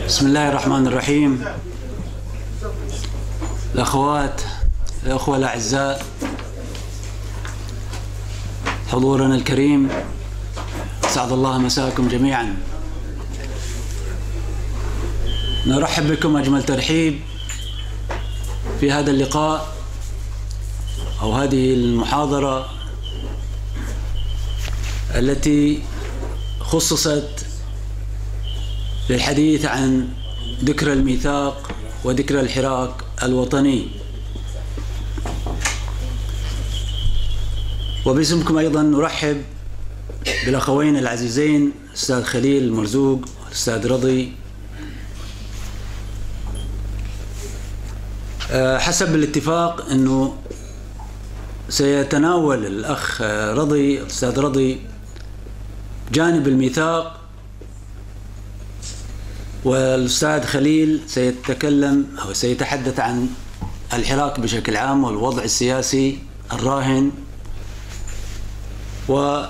بسم الله الرحمن الرحيم. الأخوات الأخوة الأعزاء، حضورنا الكريم، أسعد الله مساكم جميعا. نرحب بكم أجمل ترحيب في هذا اللقاء أو هذه المحاضرة التي خصصت للحديث عن ذكرى الميثاق وذكرى الحراك الوطني. وباسمكم أيضا نرحب بالأخوين العزيزين الأستاذ خليل المرزوق والأستاذ رضي. حسب الاتفاق أنه سيتناول الأخ رضي الأستاذ رضي جانب الميثاق، والأستاذ خليل سيتكلم أو سيتحدث عن الحراك بشكل عام والوضع السياسي الراهن وكثير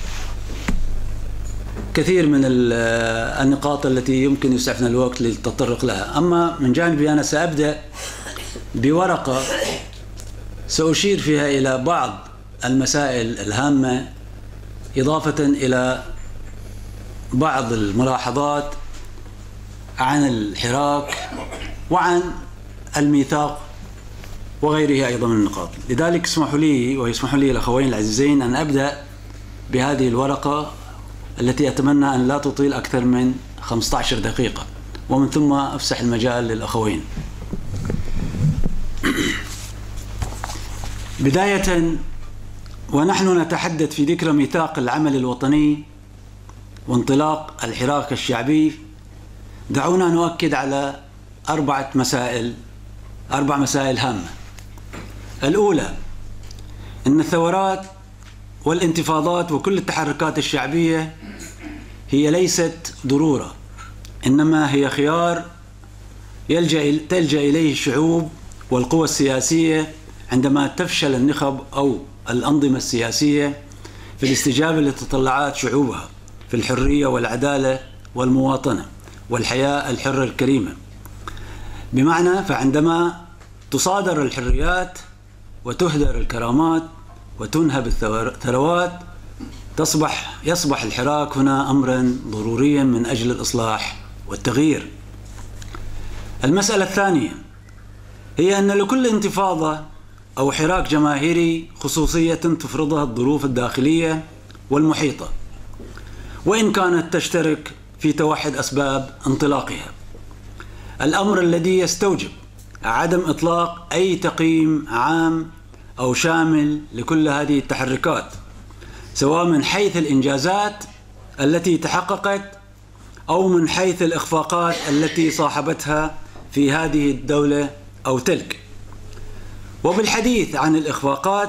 من النقاط التي يمكن يسعفنا الوقت للتطرق لها. أما من جانبي أنا سأبدأ بورقة سأشير فيها إلى بعض المسائل الهامة إضافة إلى بعض الملاحظات عن الحراك وعن الميثاق وغيرها أيضا من النقاط. لذلك اسمحوا لي ويسمحوا لي الأخوين العزيزين أن أبدأ بهذه الورقة التي أتمنى أن لا تطيل أكثر من 15 دقيقة، ومن ثم أفسح المجال للأخوين. بداية، ونحن نتحدث في ذكرى ميثاق العمل الوطني وانطلاق الحراك الشعبي، دعونا نؤكد على أربع مسائل هامة. الأولى، أن الثورات والانتفاضات وكل التحركات الشعبية هي ليست ضرورة، إنما هي خيار تلجأ إليه الشعوب والقوى السياسية عندما تفشل النخب أو الأنظمة السياسية في الاستجابة لتطلعات شعوبها في الحرية والعدالة والمواطنة والحياة الحرة الكريمة. بمعنى، فعندما تصادر الحريات وتهدر الكرامات وتنهب الثروات يصبح الحراك هنا أمرا ضروريا من أجل الإصلاح والتغيير. المسألة الثانية هي أن لكل انتفاضة أو حراك جماهيري خصوصية تفرضها الظروف الداخلية والمحيطة، وإن كانت تشترك في توحد أسباب انطلاقها، الأمر الذي يستوجب عدم إطلاق أي تقييم عام أو شامل لكل هذه التحركات، سواء من حيث الإنجازات التي تحققت أو من حيث الإخفاقات التي صاحبتها في هذه الدولة أو تلك. وبالحديث عن الإخفاقات،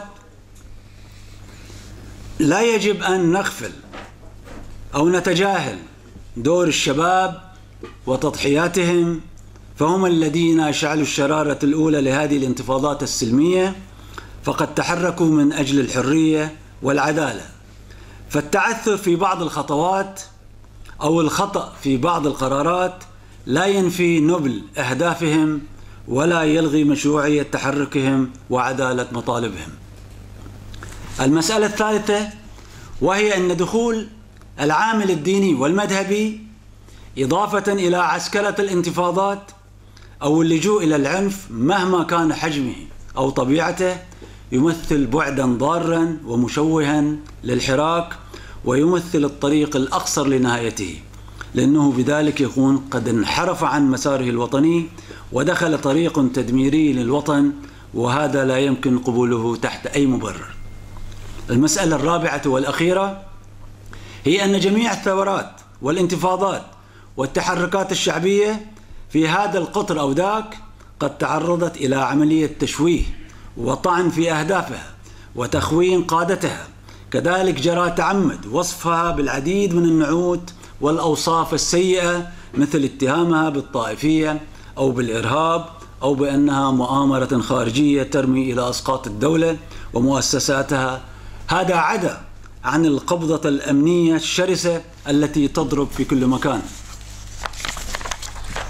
لا يجب أن نغفل أو نتجاهل دور الشباب وتضحياتهم، فهم الذين أشعلوا الشرارة الأولى لهذه الانتفاضات السلمية، فقد تحركوا من أجل الحرية والعدالة. فالتعثر في بعض الخطوات أو الخطأ في بعض القرارات لا ينفي نبل أهدافهم ولا يلغي مشروعية تحركهم وعدالة مطالبهم. المسألة الثالثة، وهي أن دخول العامل الديني والمذهبي إضافة إلى عسكرة الانتفاضات أو اللجوء إلى العنف مهما كان حجمه أو طبيعته يمثل بعدا ضارا ومشوها للحراك، ويمثل الطريق الأقصر لنهايته، لأنه بذلك يكون قد انحرف عن مساره الوطني ودخل طريق تدميري للوطن، وهذا لا يمكن قبوله تحت أي مبرر. المسألة الرابعة والأخيرة هي أن جميع الثورات والانتفاضات والتحركات الشعبية في هذا القطر أو ذاك قد تعرضت إلى عملية تشويه وطعن في أهدافها وتخوين قادتها. كذلك جرى تعمد وصفها بالعديد من النعوت والأوصاف السيئة، مثل اتهامها بالطائفية أو بالإرهاب أو بأنها مؤامرة خارجية ترمي إلى إسقاط الدولة ومؤسساتها. هذا عدا عن القبضة الأمنية الشرسة التي تضرب في كل مكان.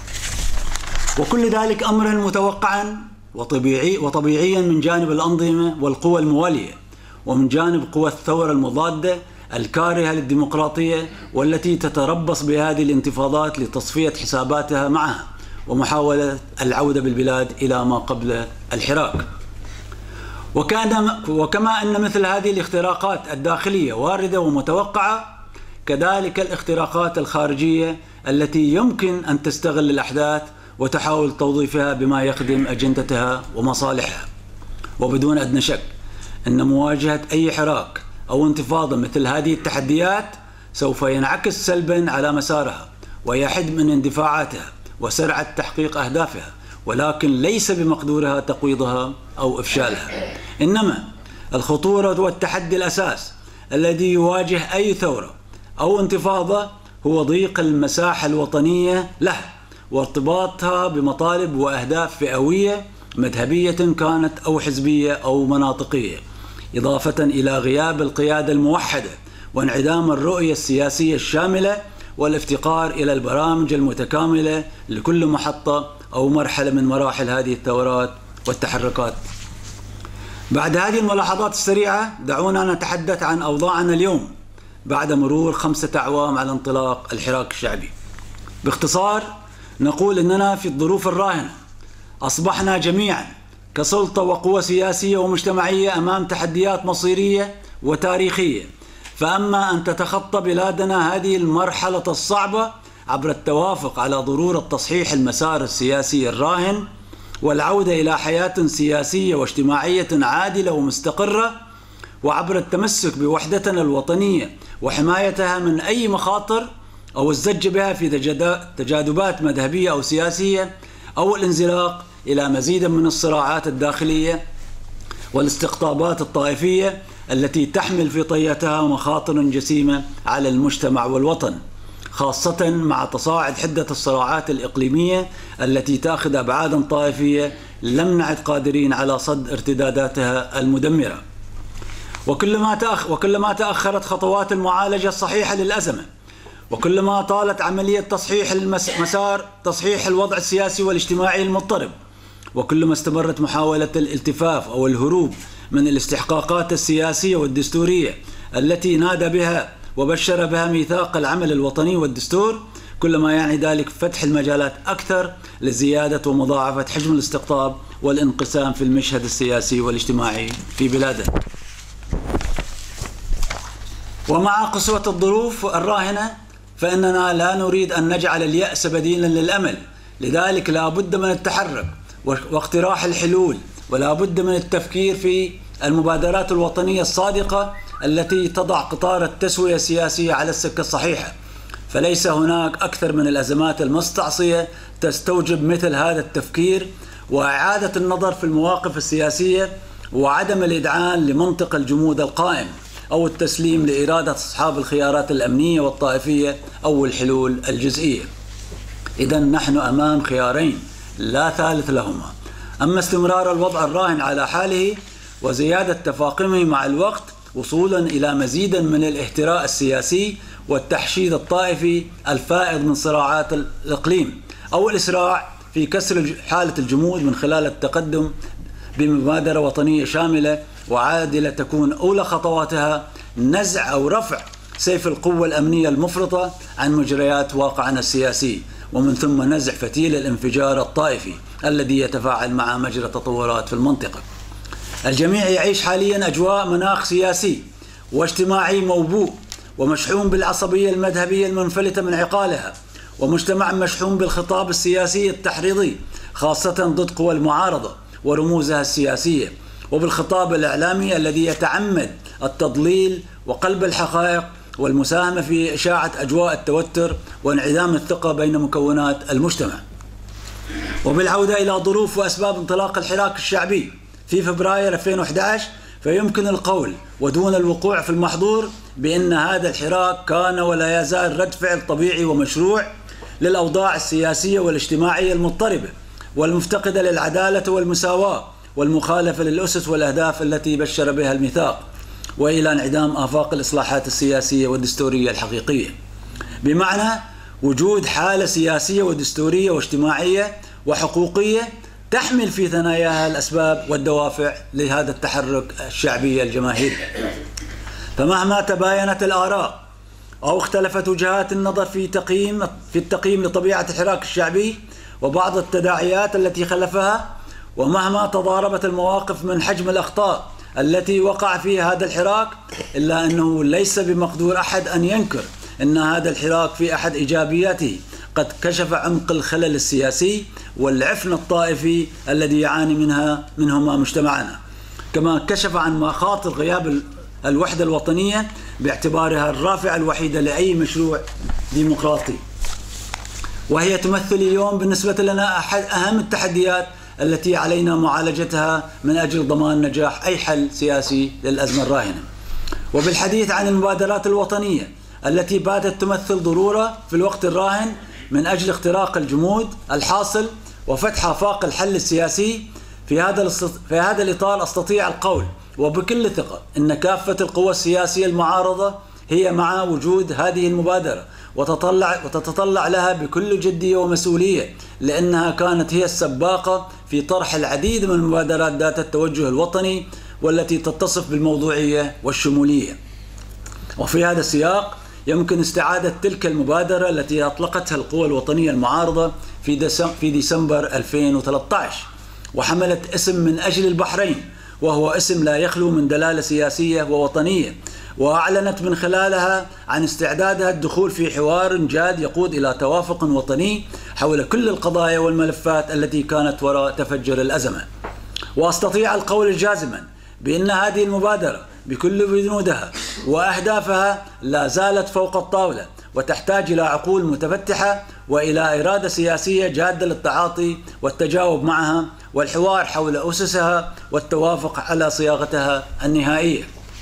وكل ذلك أمرا متوقعا وطبيعيا من جانب الأنظمة والقوى الموالية، ومن جانب قوى الثورة المضادة الكارهة للديمقراطية والتي تتربص بهذه الانتفاضات لتصفية حساباتها معها ومحاولة العودة بالبلاد إلى ما قبل الحراك. وكما أن مثل هذه الاختراقات الداخلية واردة ومتوقعة، كذلك الاختراقات الخارجية التي يمكن أن تستغل الأحداث وتحاول توظيفها بما يخدم أجندتها ومصالحها. وبدون أدنى شك أن مواجهة أي حراك أو انتفاضة مثل هذه التحديات سوف ينعكس سلبا على مسارها ويحد من اندفاعاتها وسرعة تحقيق أهدافها، ولكن ليس بمقدورها تقويضها أو إفشالها. إنما الخطورة والتحدي الأساس الذي يواجه أي ثورة أو انتفاضة هو ضيق المساحة الوطنية له وارتباطها بمطالب وأهداف فئوية مذهبية كانت أو حزبية أو مناطقية، إضافة إلى غياب القيادة الموحدة وانعدام الرؤية السياسية الشاملة والافتقار إلى البرامج المتكاملة لكل محطة أو مرحلة من مراحل هذه الثورات والتحركات. بعد هذه الملاحظات السريعة دعونا نتحدث عن أوضاعنا اليوم بعد مرور 5 أعوام على انطلاق الحراك الشعبي. باختصار نقول أننا في الظروف الراهنة أصبحنا جميعا كسلطة وقوى سياسية ومجتمعية أمام تحديات مصيرية وتاريخية، فأما أن تتخطى بلادنا هذه المرحلة الصعبة عبر التوافق على ضرورة تصحيح المسار السياسي الراهن والعودة إلى حياة سياسية واجتماعية عادلة ومستقرة، وعبر التمسك بوحدتنا الوطنية وحمايتها من أي مخاطر أو الزج بها في تجاذبات مذهبية أو سياسية أو الانزلاق إلى مزيد من الصراعات الداخلية والاستقطابات الطائفية التي تحمل في طياتها مخاطر جسيمة على المجتمع والوطن، خاصة مع تصاعد حدة الصراعات الإقليمية التي تأخذ أبعادا طائفية لم نعد قادرين على صد ارتداداتها المدمرة. وكلما تأخرت خطوات المعالجة الصحيحة للأزمة، وكلما طالت عملية تصحيح تصحيح الوضع السياسي والاجتماعي المضطرب، وكلما استمرت محاولة الالتفاف أو الهروب من الاستحقاقات السياسية والدستورية التي نادى بها وبشر بها ميثاق العمل الوطني والدستور، كلما يعني ذلك فتح المجالات أكثر لزيادة ومضاعفة حجم الاستقطاب والانقسام في المشهد السياسي والاجتماعي في بلادنا. ومع قسوة الظروف الراهنة فإننا لا نريد أن نجعل اليأس بديلا للأمل، لذلك لا بد من التحرك واقتراح الحلول، ولا بد من التفكير في المبادرات الوطنية الصادقة التي تضع قطار التسوية السياسية على السكة الصحيحة. فليس هناك أكثر من الأزمات المستعصية تستوجب مثل هذا التفكير وإعادة النظر في المواقف السياسية وعدم الإذعان لمنطق الجمود القائم أو التسليم لإرادة أصحاب الخيارات الأمنية والطائفية أو الحلول الجزئية. إذن نحن أمام خيارين لا ثالث لهما: أما استمرار الوضع الراهن على حاله وزيادة تفاقمه مع الوقت وصولا إلى مزيد من الاهتراء السياسي والتحشيد الطائفي الفائض من صراعات الإقليم، أو الإسراع في كسر حالة الجمود من خلال التقدم بمبادرة وطنية شاملة وعادلة تكون أولى خطواتها نزع أو رفع سيف القوة الأمنية المفرطة عن مجريات واقعنا السياسي، ومن ثم نزع فتيل الانفجار الطائفي الذي يتفاعل مع مجرى التطورات في المنطقة. الجميع يعيش حاليا أجواء مناخ سياسي واجتماعي موبوء ومشحون بالعصبية المذهبية المنفلتة من عقالها، ومجتمع مشحون بالخطاب السياسي التحريضي خاصة ضد قوى المعارضة ورموزها السياسية، وبالخطاب الإعلامي الذي يتعمد التضليل وقلب الحقائق والمساهمة في إشاعة أجواء التوتر وانعدام الثقة بين مكونات المجتمع. وبالعودة إلى ظروف وأسباب انطلاق الحراك الشعبي في فبراير 2011 فيمكن القول ودون الوقوع في المحظور بأن هذا الحراك كان ولا يزال رد فعل طبيعي ومشروع للأوضاع السياسية والاجتماعية المضطربة والمفتقدة للعدالة والمساواة والمخالفة للأسس والأهداف التي بشر بها الميثاق، وإلى انعدام آفاق الإصلاحات السياسية والدستورية الحقيقية، بمعنى وجود حالة سياسية ودستورية واجتماعية وحقوقية تحمل في ثناياها الأسباب والدوافع لهذا التحرك الشعبي الجماهيري. فمهما تباينت الآراء أو اختلفت وجهات النظر في التقييم لطبيعة الحراك الشعبي وبعض التداعيات التي خلفها، ومهما تضاربت المواقف من حجم الأخطاء التي وقع فيها هذا الحراك، إلا أنه ليس بمقدور أحد أن ينكر أن هذا الحراك في أحد إيجابياته قد كشف عمق الخلل السياسي والعفن الطائفي الذي يعاني منهما مجتمعنا، كما كشف عن مخاطر غياب الوحدة الوطنية باعتبارها الرافعة الوحيدة لأي مشروع ديمقراطي، وهي تمثل اليوم بالنسبة لنا أحد أهم التحديات التي علينا معالجتها من أجل ضمان نجاح أي حل سياسي للأزمة الراهنة. وبالحديث عن المبادرات الوطنية التي باتت تمثل ضرورة في الوقت الراهن من أجل اختراق الجمود الحاصل وفتح آفاق الحل السياسي، في هذا الإطار أستطيع القول وبكل ثقة أن كافة القوى السياسية المعارضة هي مع وجود هذه المبادرة وتتطلع لها بكل جدية ومسؤولية، لأنها كانت هي السباقة في طرح العديد من المبادرات ذات التوجه الوطني والتي تتصف بالموضوعية والشمولية. وفي هذا السياق يمكن استعادة تلك المبادرة التي أطلقتها القوى الوطنية المعارضة في ديسمبر 2013، وحملت اسم من أجل البحرين، وهو اسم لا يخلو من دلالة سياسية ووطنية، وأعلنت من خلالها عن استعدادها الدخول في حوار جاد يقود إلى توافق وطني حول كل القضايا والملفات التي كانت وراء تفجر الأزمة. وأستطيع القول جازما بأن هذه المبادرة بكل بنودها وأهدافها لا زالت فوق الطاولة، وتحتاج إلى عقول متفتحة وإلى إرادة سياسية جادة للتعاطي والتجاوب معها والحوار حول أسسها والتوافق على صياغتها النهائية.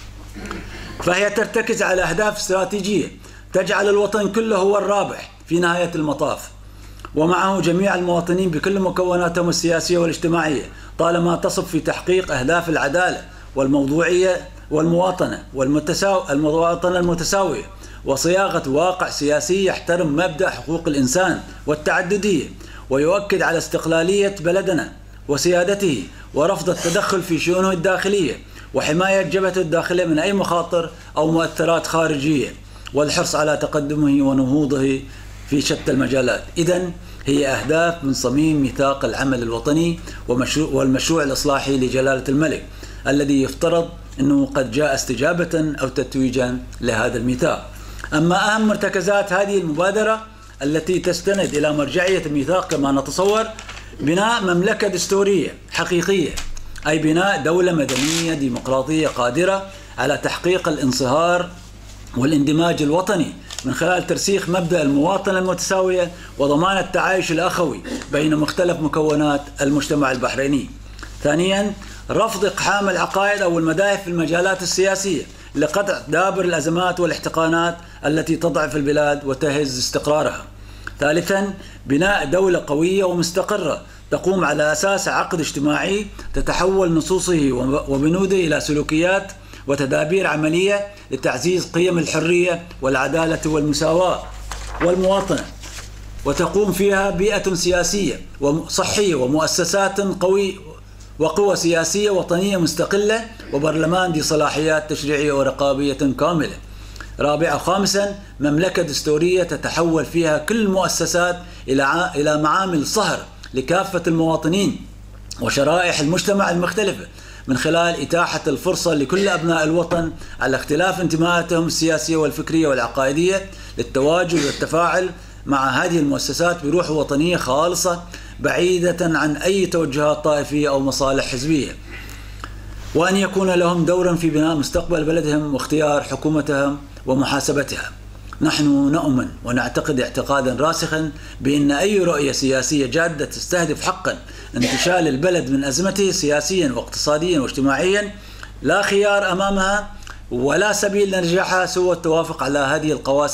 فهي ترتكز على أهداف استراتيجية تجعل الوطن كله هو الرابح في نهاية المطاف، ومعه جميع المواطنين بكل مكوناتهم السياسية والاجتماعية، طالما تصب في تحقيق أهداف العدالة والموضوعية والمواطنة المتساوية، وصياغة واقع سياسي يحترم مبدأ حقوق الإنسان والتعددية، ويؤكد على استقلالية بلدنا وسيادته، ورفض التدخل في شؤونه الداخلية، وحماية جبهته الداخلية من أي مخاطر أو مؤثرات خارجية، والحرص على تقدمه ونهوضه في شتى المجالات. إذن هي أهداف من صميم ميثاق العمل الوطني والمشروع الإصلاحي لجلالة الملك، الذي يفترض أنه قد جاء استجابة أو تتويجا لهذا الميثاق. أما أهم مرتكزات هذه المبادرة التي تستند إلى مرجعية الميثاق كما نتصور: بناء مملكة دستورية حقيقية، أي بناء دولة مدنية ديمقراطية قادرة على تحقيق الانصهار والاندماج الوطني من خلال ترسيخ مبدأ المواطنة المتساوية وضمان التعايش الأخوي بين مختلف مكونات المجتمع البحريني. ثانيا، رفض إقحام العقائد أو المذاهب في المجالات السياسية لقطع دابر الأزمات والاحتقانات التي تضعف البلاد وتهز استقرارها. ثالثا، بناء دولة قوية ومستقرة تقوم على أساس عقد اجتماعي تتحول نصوصه وبنوده إلى سلوكيات وتدابير عملية لتعزيز قيم الحرية والعدالة والمساواة والمواطنة، وتقوم فيها بيئة سياسية وصحية ومؤسسات وقوى سياسية وطنية مستقلة وبرلمان ذي صلاحيات تشريعية ورقابية كاملة. خامسا، مملكة دستورية تتحول فيها كل المؤسسات إلى معامل صهر لكافة المواطنين وشرائح المجتمع المختلفة، من خلال إتاحة الفرصة لكل أبناء الوطن على اختلاف انتماءاتهم السياسية والفكرية والعقائدية للتواجد والتفاعل مع هذه المؤسسات بروح وطنية خالصة بعيدة عن أي توجهات طائفية أو مصالح حزبية، وأن يكون لهم دورا في بناء مستقبل بلدهم واختيار حكومتهم ومحاسبتها. نحن نؤمن ونعتقد اعتقادا راسخا بأن أي رؤية سياسية جادة تستهدف حقا انتشال البلد من أزمته سياسيا واقتصاديا واجتماعيا لا خيار أمامها ولا سبيل لنجاحها سوى التوافق على هذه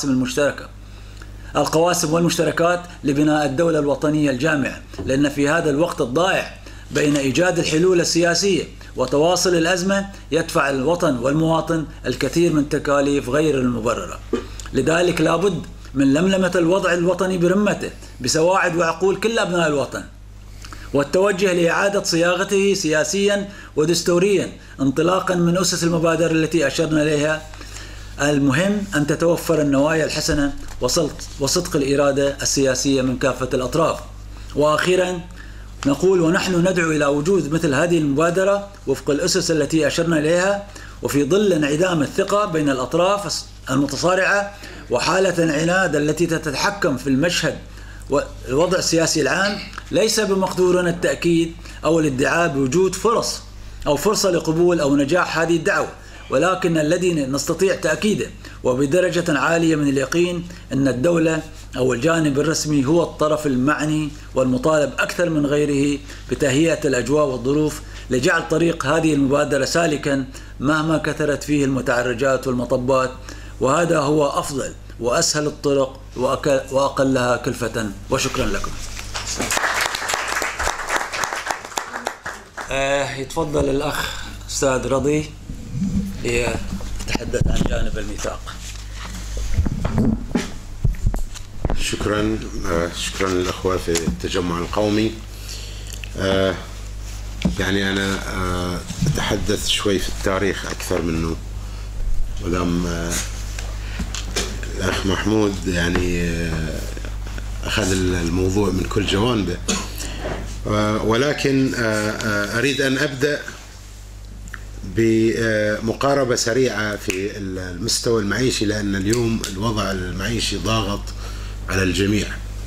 القواسم والمشتركات لبناء الدولة الوطنية الجامعة، لأن في هذا الوقت الضائع بين إيجاد الحلول السياسية وتواصل الأزمة يدفع الوطن والمواطن الكثير من التكاليف غير المبررة. لذلك لابد من لملمة الوضع الوطني برمته بسواعد وعقول كل أبناء الوطن والتوجه لإعادة صياغته سياسيا ودستوريا انطلاقا من أسس المبادرة التي أشرنا إليها. المهم أن تتوفر النوايا الحسنة وصدق الإرادة السياسية من كافة الأطراف. وأخيرا نقول ونحن ندعو إلى وجود مثل هذه المبادرة وفق الأسس التي أشرنا إليها، وفي ظل انعدام الثقة بين الأطراف المتصارعة وحالة العناد التي تتحكم في المشهد والوضع السياسي العام، ليس بمقدورنا التأكيد أو الادعاء بوجود فرص أو فرصة لقبول أو نجاح هذه الدعوة، ولكن الذي نستطيع تأكيده وبدرجة عالية من اليقين أن الدولة أو الجانب الرسمي هو الطرف المعني والمطالب أكثر من غيره بتهيئة الأجواء والظروف لجعل طريق هذه المبادرة سالكا مهما كثرت فيه المتعرجات والمطبات، وهذا هو أفضل وأسهل الطرق وأقلها كلفة. وشكرا لكم. يتفضل الأخ أستاذ رضي ليتحدث عن جانب الميثاق. شكرا للأخوة في التجمع القومي. يعني أنا أتحدث شوي في التاريخ أكثر منه، ودام الأخ محمود يعني أخذ الموضوع من كل جوانبه، ولكن أريد أن أبدأ بمقاربة سريعة في المستوى المعيشي، لأن اليوم الوضع المعيشي ضاغط على الجميع.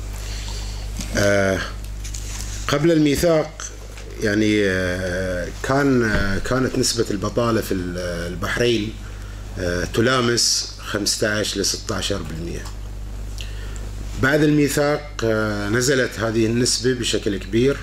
قبل الميثاق يعني كانت نسبة البطالة في البحرين تلامس 15 ل 16%. بعد الميثاق نزلت هذه النسبة بشكل كبير،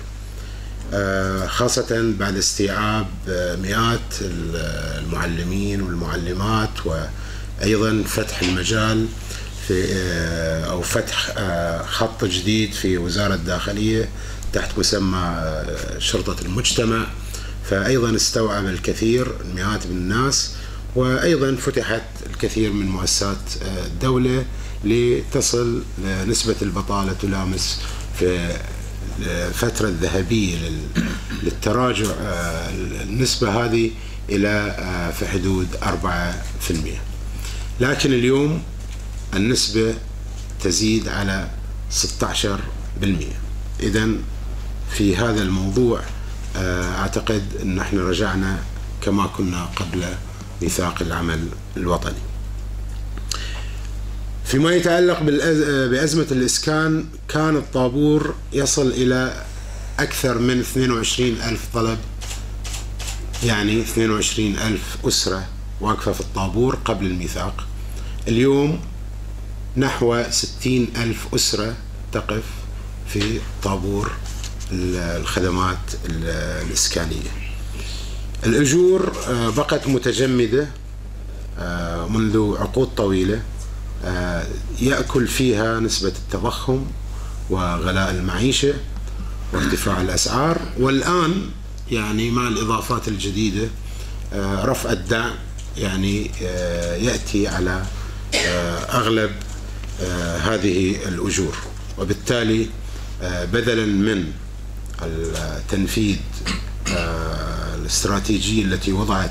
خاصة بعد استيعاب مئات المعلمين والمعلمات، وأيضا فتح المجال في أو فتح خط جديد في وزارة الداخلية تحت مسمى شرطة المجتمع، فأيضا استوعب الكثير مئات من الناس، وأيضا فتحت الكثير من مؤسسات الدولة لتصل نسبة البطالة تلامس في الفترة الذهبية للتراجع النسبة هذه إلى في حدود 4%. لكن اليوم النسبة تزيد على 16%. إذن في هذا الموضوع أعتقد أن احنا رجعنا كما كنا قبل ميثاق العمل الوطني. فيما يتعلق بأزمة الإسكان، كان الطابور يصل إلى أكثر من 22,000 طلب، يعني 22,000 أسرة واقفة في الطابور قبل الميثاق. اليوم نحو 60,000 أسرة تقف في طابور الخدمات الإسكانية. الأجور بقت متجمدة منذ عقود طويلة، يأكل فيها نسبة التضخم وغلاء المعيشة وارتفاع الأسعار، والآن يعني مع الإضافات الجديدة رفع الدعم يعني يأتي على أغلب هذه الأجور، وبالتالي بدلا من التنفيذ الاستراتيجية التي وضعت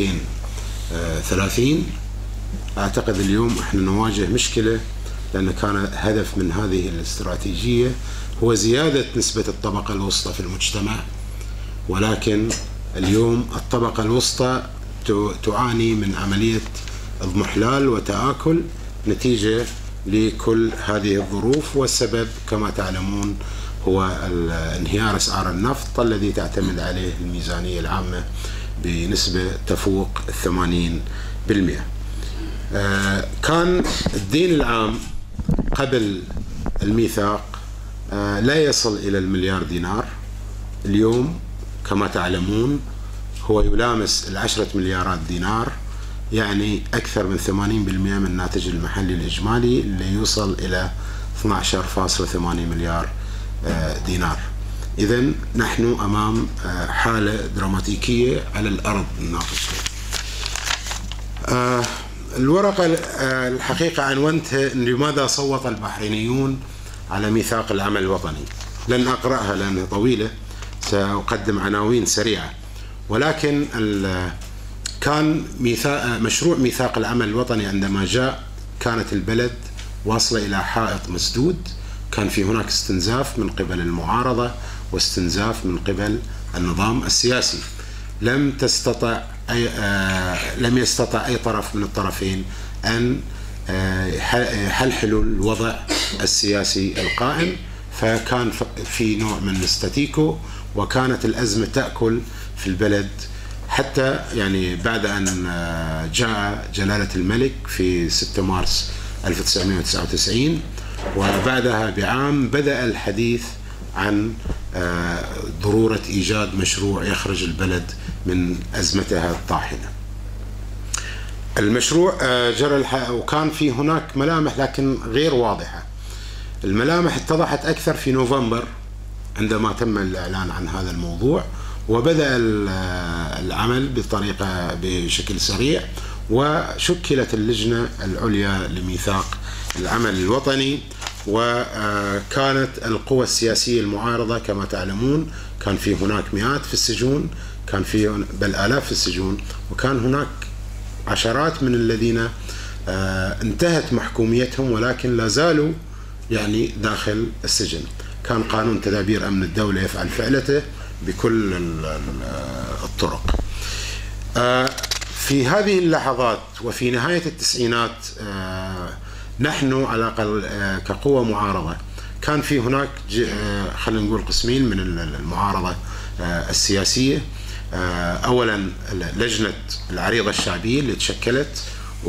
2030، أعتقد اليوم احنا نواجه مشكلة، لأن كان هدف من هذه الاستراتيجية هو زيادة نسبة الطبقة الوسطى في المجتمع، ولكن اليوم الطبقة الوسطى تعاني من عملية اضمحلال وتآكل نتيجة لكل هذه الظروف، والسبب كما تعلمون هو انهيار أسعار النفط الذي تعتمد عليه الميزانية العامة بنسبة تفوق 80%. كان الدين العام قبل الميثاق لا يصل إلى المليار دينار، اليوم كما تعلمون هو يلامس 10 مليارات دينار، يعني أكثر من 80% من الناتج المحلي الإجمالي اللي يوصل إلى 12.8 مليار دينار. إذن نحن أمام حالة دراماتيكية على الأرض الناقصة. الورقة الحقيقة عنونتها لماذا صوت البحرينيون على ميثاق العمل الوطني. لن أقرأها لأنها طويلة، سأقدم عناوين سريعة. ولكن كان مشروع ميثاق العمل الوطني عندما جاء كانت البلد واصلة إلى حائط مسدود. كان في هناك استنزاف من قبل المعارضة واستنزاف من قبل النظام السياسي. لم يستطع أي طرف من الطرفين أن يحلحلوا الوضع السياسي القائم، فكان في نوع من الاستاتيكو، وكانت الأزمة تأكل في البلد حتى يعني بعد أن جاء جلالة الملك في 6 مارس 1999، وبعدها بعام بدأ الحديث عن ضرورة إيجاد مشروع يخرج البلد من أزمتها الطاحنة. المشروع جرى وكان في هناك ملامح لكن غير واضحة. الملامح اتضحت أكثر في نوفمبر عندما تم الإعلان عن هذا الموضوع، وبدأ العمل بشكل سريع، وشكلت اللجنة العليا لميثاق العمل الوطني. وكانت القوى السياسية المعارضة كما تعلمون كان في هناك مئات في السجون، كان في بل آلاف في السجون، وكان هناك عشرات من الذين انتهت محكوميتهم ولكن لا زالوا يعني داخل السجن. كان قانون تدابير أمن الدولة يفعل فعلته بكل الطرق. في هذه اللحظات وفي نهاية التسعينات نحن على الأقل كقوة معارضة كان في هناك خلينا نقول قسمين من المعارضة السياسية. أولا لجنة العريضة الشعبية اللي تشكلت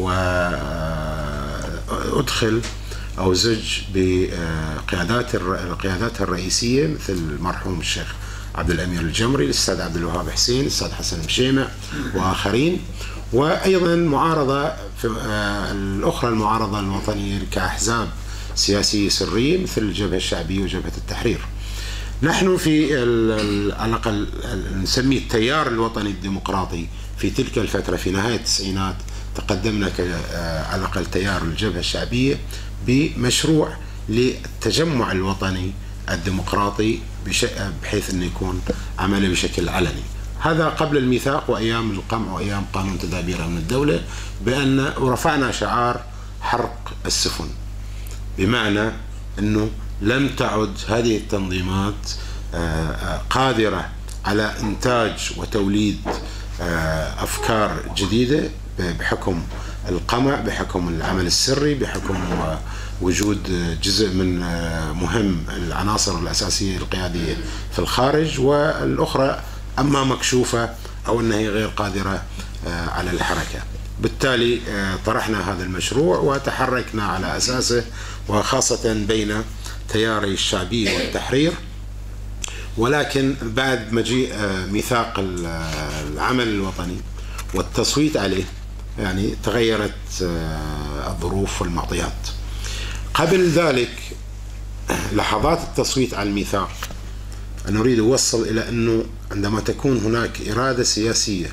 وأدخل أو زج بقياداتها الرئيسية مثل المرحوم الشيخ عبد الأمير الجمري، الأستاذ عبد الوهاب حسين، الأستاذ حسن مشيمع وآخرين. وأيضا معارضة الأخرى المعارضة الوطنية كأحزاب سياسية سرية مثل الجبهة الشعبية وجبهة التحرير. نحن في على الأقل نسميه التيار الوطني الديمقراطي في تلك الفترة في نهاية التسعينات تقدمنا على الأقل تيار الجبهة الشعبية بمشروع للتجمع الوطني الديمقراطي بحيث أن يكون عمله بشكل علني. هذا قبل الميثاق وأيام القمع وأيام قانون تدابير أمن الدولة، بأن ورفعنا شعار حرق السفن، بمعنى أنه لم تعد هذه التنظيمات قادرة على إنتاج وتوليد أفكار جديدة بحكم القمع، بحكم العمل السري، بحكم وجود جزء من مهم العناصر الأساسية القيادية في الخارج، والأخرى أما مكشوفة أو أنها غير قادرة على الحركة. بالتالي طرحنا هذا المشروع وتحركنا على أساسه، وخاصة بين تياري الشعبية والتحرير. ولكن بعد مجيء ميثاق العمل الوطني والتصويت عليه يعني تغيرت الظروف والمعطيات. قبل ذلك لحظات التصويت على الميثاق أنا أريد أوصل إلى أنه عندما تكون هناك إرادة سياسية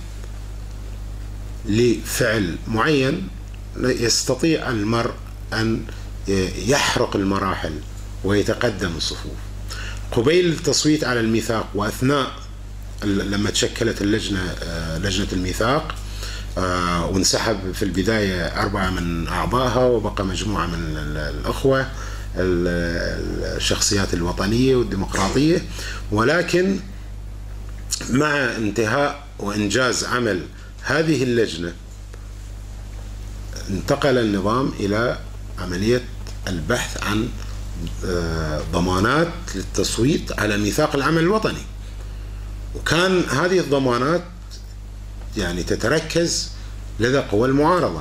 لفعل معين يستطيع المرء أن يحرق المراحل ويتقدم الصفوف. قبيل التصويت على الميثاق وأثناء لما تشكلت لجنة الميثاق وانسحب في البداية 4 من أعضائها وبقى مجموعة من الأخوة الشخصيات الوطنية والديمقراطية، ولكن مع انتهاء وإنجاز عمل هذه اللجنة انتقل النظام إلى عملية البحث عن ضمانات للتصويت على ميثاق العمل الوطني. وكان هذه الضمانات يعني تتركز لدى قوى المعارضة،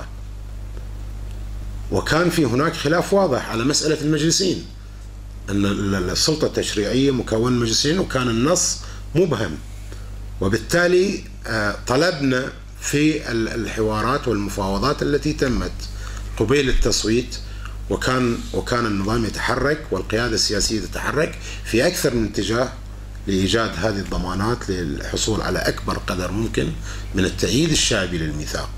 وكان في هناك خلاف واضح على مسألة المجلسين، أن السلطة التشريعية مكون مجلسين وكان النص مبهم. وبالتالي طلبنا في الحوارات والمفاوضات التي تمت قبيل التصويت، وكان النظام يتحرك والقيادة السياسية تتحرك في أكثر من اتجاه لإيجاد هذه الضمانات للحصول على أكبر قدر ممكن من التأييد الشعبي للميثاق.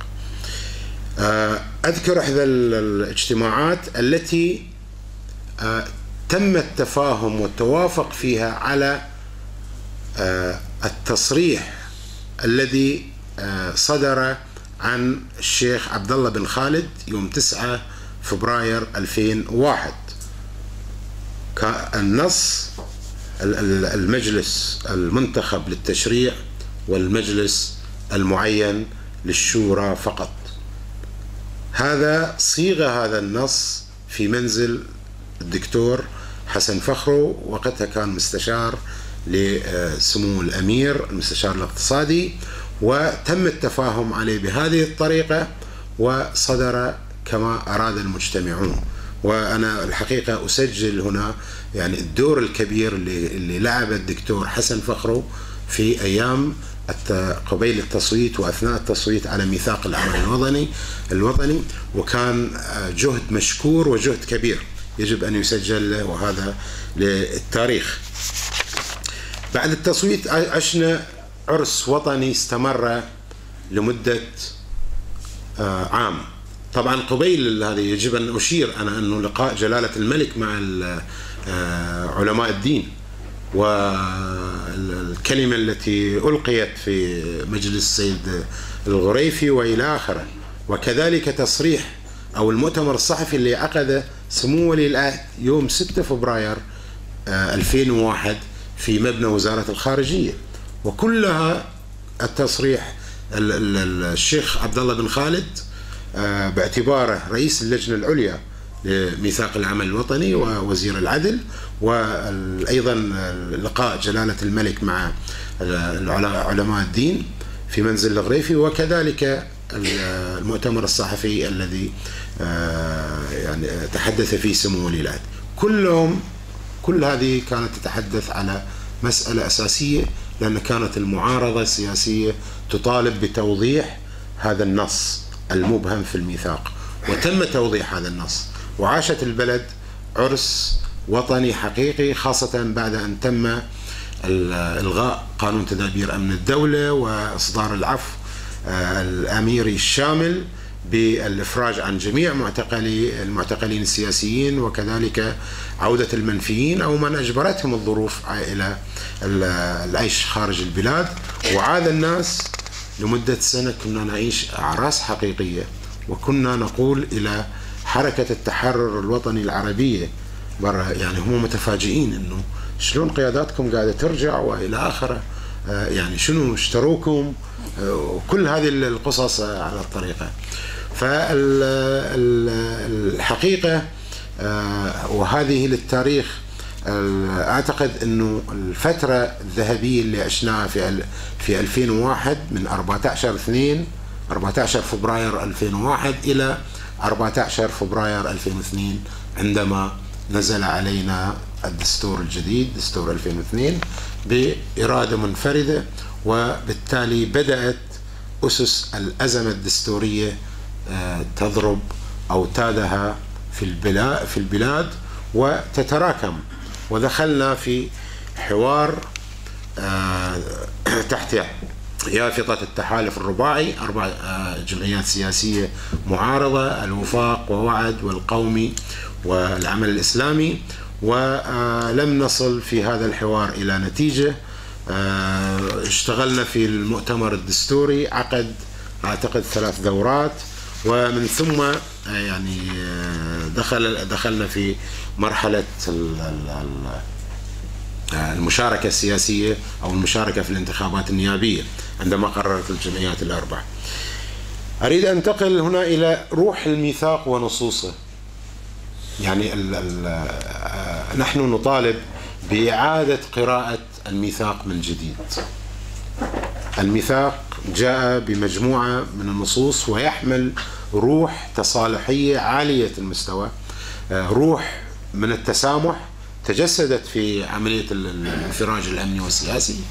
أذكر إحدى الاجتماعات التي تم التفاهم والتوافق فيها على التصريح الذي صدر عن الشيخ عبد الله بن خالد يوم 9 فبراير 2001. النص المجلس المنتخب للتشريع والمجلس المعين للشورى فقط. هذا صيغ هذا النص في منزل الدكتور حسن فخرو، وقتها كان مستشار لسمو الأمير المستشار الاقتصادي، وتم التفاهم عليه بهذه الطريقة وصدر كما أراد المجتمعون. وأنا الحقيقة أسجل هنا يعني الدور الكبير اللي لعب الدكتور حسن فخرو في أيام قبيل التصويت وأثناء التصويت على ميثاق العمل الوطني، وكان جهد مشكور وجهد كبير يجب أن يسجل له، وهذا للتاريخ. بعد التصويت عشنا عرس وطني استمر لمدة عام. طبعا قبيل هذا يجب أن أشير أنا أنه لقاء جلالة الملك مع علماء الدين والكلمة التي ألقيت في مجلس السيد الغريفي وإلى آخره، وكذلك تصريح أو المؤتمر الصحفي اللي عقده سمو ولي العهد يوم 6 فبراير 2001 في مبنى وزارة الخارجية، وكلها التصريح الشيخ عبد الله بن خالد باعتباره رئيس اللجنة العليا لميثاق العمل الوطني ووزير العدل، وأيضا لقاء جلالة الملك مع علماء الدين في منزل الغريفي، وكذلك المؤتمر الصحفي الذي يعني تحدث فيه سمو ولي العهد. كل هذه كانت تتحدث على مسألة أساسية، لأن كانت المعارضة السياسية تطالب بتوضيح هذا النص المبهم في الميثاق، وتم توضيح هذا النص، وعاشت البلد عرس وطني حقيقي، خاصة بعد أن تم إلغاء قانون تدابير أمن الدولة وإصدار العفو الأميري الشامل بالإفراج عن جميع المعتقلين السياسيين، وكذلك عودة المنفيين أو من أجبرتهم الظروف إلى العيش خارج البلاد. وعاد الناس لمدة سنة كنا نعيش أعراس حقيقية، وكنا نقول إلى حركة التحرر الوطني العربية برا، يعني هم متفاجئين إنه شلون قياداتكم قاعدة ترجع وإلى آخره، يعني شنو اشتروكم، وكل هذه القصص على الطريقة. فالحقيقة وهذه للتاريخ، أعتقد أنه الفترة الذهبية اللي عشناها في 2001 من 14 فبراير 2001 إلى 14 فبراير 2002 عندما نزل علينا الدستور الجديد دستور 2002 بإرادة منفردة، وبالتالي بدأت أسس الأزمة الدستورية تضرب أوتادها في البلاد وتتراكم، ودخلنا في حوار تحت يافطة التحالف الرباعي، 4 جمعيات سياسية معارضة: الوفاق ووعد والقومي والعمل الإسلامي. ولم نصل في هذا الحوار إلى نتيجة. اشتغلنا في المؤتمر الدستوري، عقد أعتقد 3 دورات، ومن ثم يعني دخلنا في مرحلة المشاركة السياسية أو المشاركة في الانتخابات النيابية عندما قررت الجمعيات ال4. أريد أن أنتقل هنا إلى روح الميثاق ونصوصه. يعني نحن نطالب بإعادة قراءة الميثاق من جديد. الميثاق جاء بمجموعة من النصوص ويحمل روح تصالحية عالية المستوى، روح من التسامح تجسدت في عملية الانفراج الأمني والسياسي،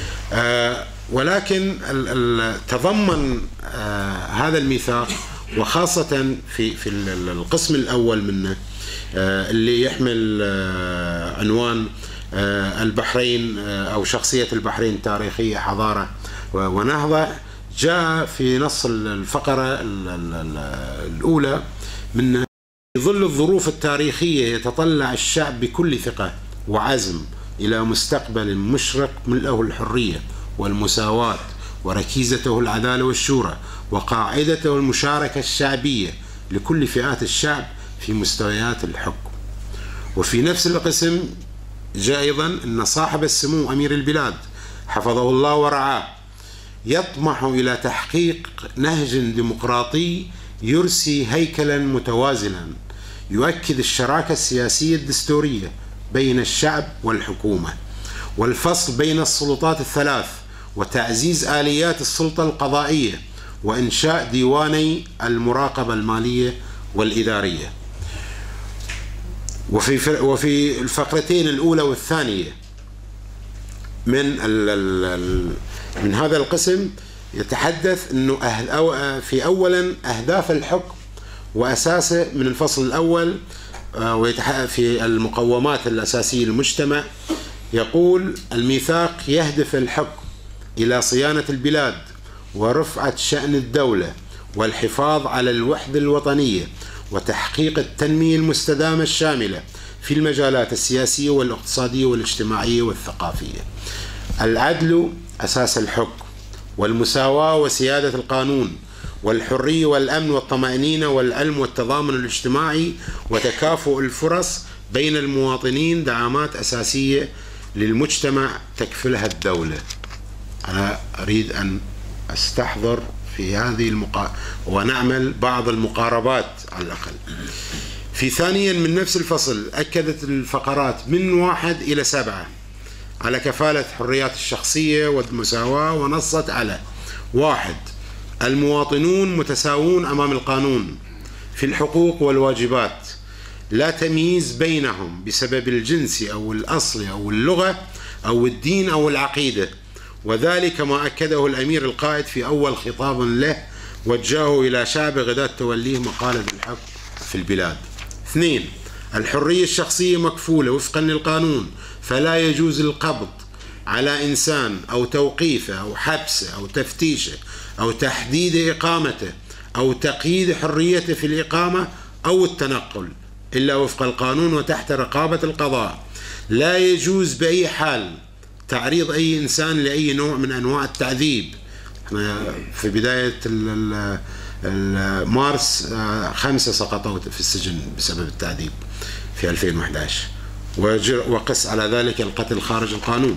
ولكن تضمن هذا الميثاق، وخاصة في القسم الأول منه اللي يحمل عنوان البحرين أو شخصية البحرين تاريخية، حضارة ونهضة، جاء في نص الفقرة الأولى من في ظل الظروف التاريخية يتطلع الشعب بكل ثقة وعزم إلى مستقبل مشرق ملأه الحرية والمساواة، وركيزته العدالة والشورى، وقاعدته المشاركة الشعبية لكل فئات الشعب في مستويات الحكم. وفي نفس القسم جاء أيضا أن صاحب السمو أمير البلاد حفظه الله ورعاه يطمح إلى تحقيق نهج ديمقراطي يرسي هيكلا متوازنا يؤكد الشراكة السياسية الدستورية بين الشعب والحكومة، والفصل بين السلطات الثلاث، وتعزيز آليات السلطة القضائية، وإنشاء ديواني المراقبة المالية والإدارية. وفي الفقرتين الأولى والثانية من هذا القسم يتحدث أنه في أولا أهداف الحكم وأساسه من الفصل الأول، في المقومات الأساسية للمجتمع يقول: الميثاق يهدف الحكم إلى صيانة البلاد ورفعة شأن الدولة والحفاظ على الوحدة الوطنية وتحقيق التنمية المستدامة الشاملة في المجالات السياسية والاقتصادية والاجتماعية والثقافية. العدل أساس الحكم، والمساواة وسيادة القانون، والحرية والأمن والطمأنينة والعلم والتضامن الاجتماعي وتكافؤ الفرص بين المواطنين دعامات أساسية للمجتمع تكفلها الدولة. أنا أريد أن أستحضر في هذه ونعمل بعض المقاربات على الأقل. في ثانيا من نفس الفصل أكدت الفقرات من 1 إلى 7 على كفالة حريات الشخصية والمساواة، ونصت على: 1. المواطنون متساوون أمام القانون في الحقوق والواجبات، لا تمييز بينهم بسبب الجنس أو الأصل أو اللغة أو الدين أو العقيدة، وذلك ما أكده الأمير القائد في أول خطاب له وجهه إلى شعب غداة توليه مقالة الحق في البلاد. 2. الحرية الشخصية مكفولة وفقا للقانون، فلا يجوز القبض على إنسان أو توقيفه أو حبسه أو تفتيشه أو تحديد إقامته أو تقييد حريته في الإقامة أو التنقل إلا وفق القانون وتحت رقابة القضاء. لا يجوز بأي حال تعريض أي إنسان لأي نوع من أنواع التعذيب. في بداية مارس 5 سقطوا في السجن بسبب التعذيب في 2011، وقس على ذلك القتل خارج القانون.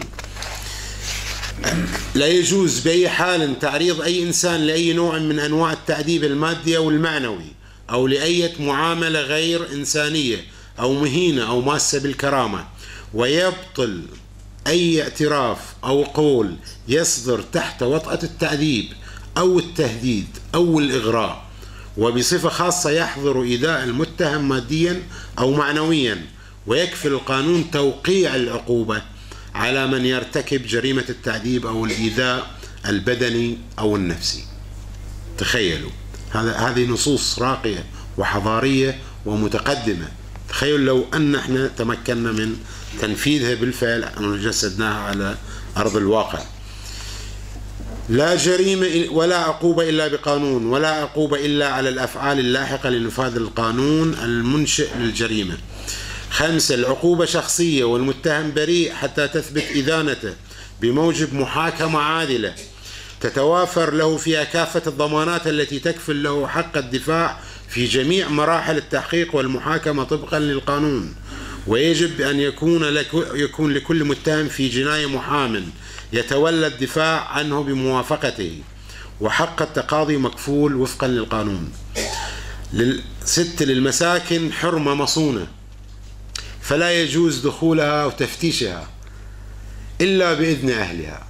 لا يجوز بأي حال تعريض أي إنسان لأي نوع من أنواع التعذيب المادي أو المعنوي أو لأي معاملة غير إنسانية أو مهينة أو ماسة بالكرامة، ويبطل أي اعتراف أو قول يصدر تحت وطأة التعذيب أو التهديد أو الإغراء، وبصفة خاصة يحظر إيذاء المتهم ماديا أو معنويا، ويكفي القانون توقيع العقوبة على من يرتكب جريمة التعذيب أو الإيذاء البدني أو النفسي. تخيلوا هذه نصوص راقية وحضارية ومتقدمة. تخيل لو أن احنا تمكنا من تنفيذها بالفعل وجسدناها على أرض الواقع. لا جريمة ولا عقوبة إلا بقانون، ولا عقوبة إلا على الأفعال اللاحقة لنفاذ القانون المنشئ للجريمة. 5. العقوبة شخصية والمتهم بريء حتى تثبت إدانته بموجب محاكمة عادلة تتوافر له فيها كافة الضمانات التي تكفل له حق الدفاع في جميع مراحل التحقيق والمحاكمة طبقا للقانون. ويجب أن يكون لكل متهم في جناية محام يتولى الدفاع عنه بموافقته، وحق التقاضي مكفول وفقا للقانون. 6. للمساكن حرمة مصونة، فلا يجوز دخولها وتفتيشها إلا بإذن أهلها،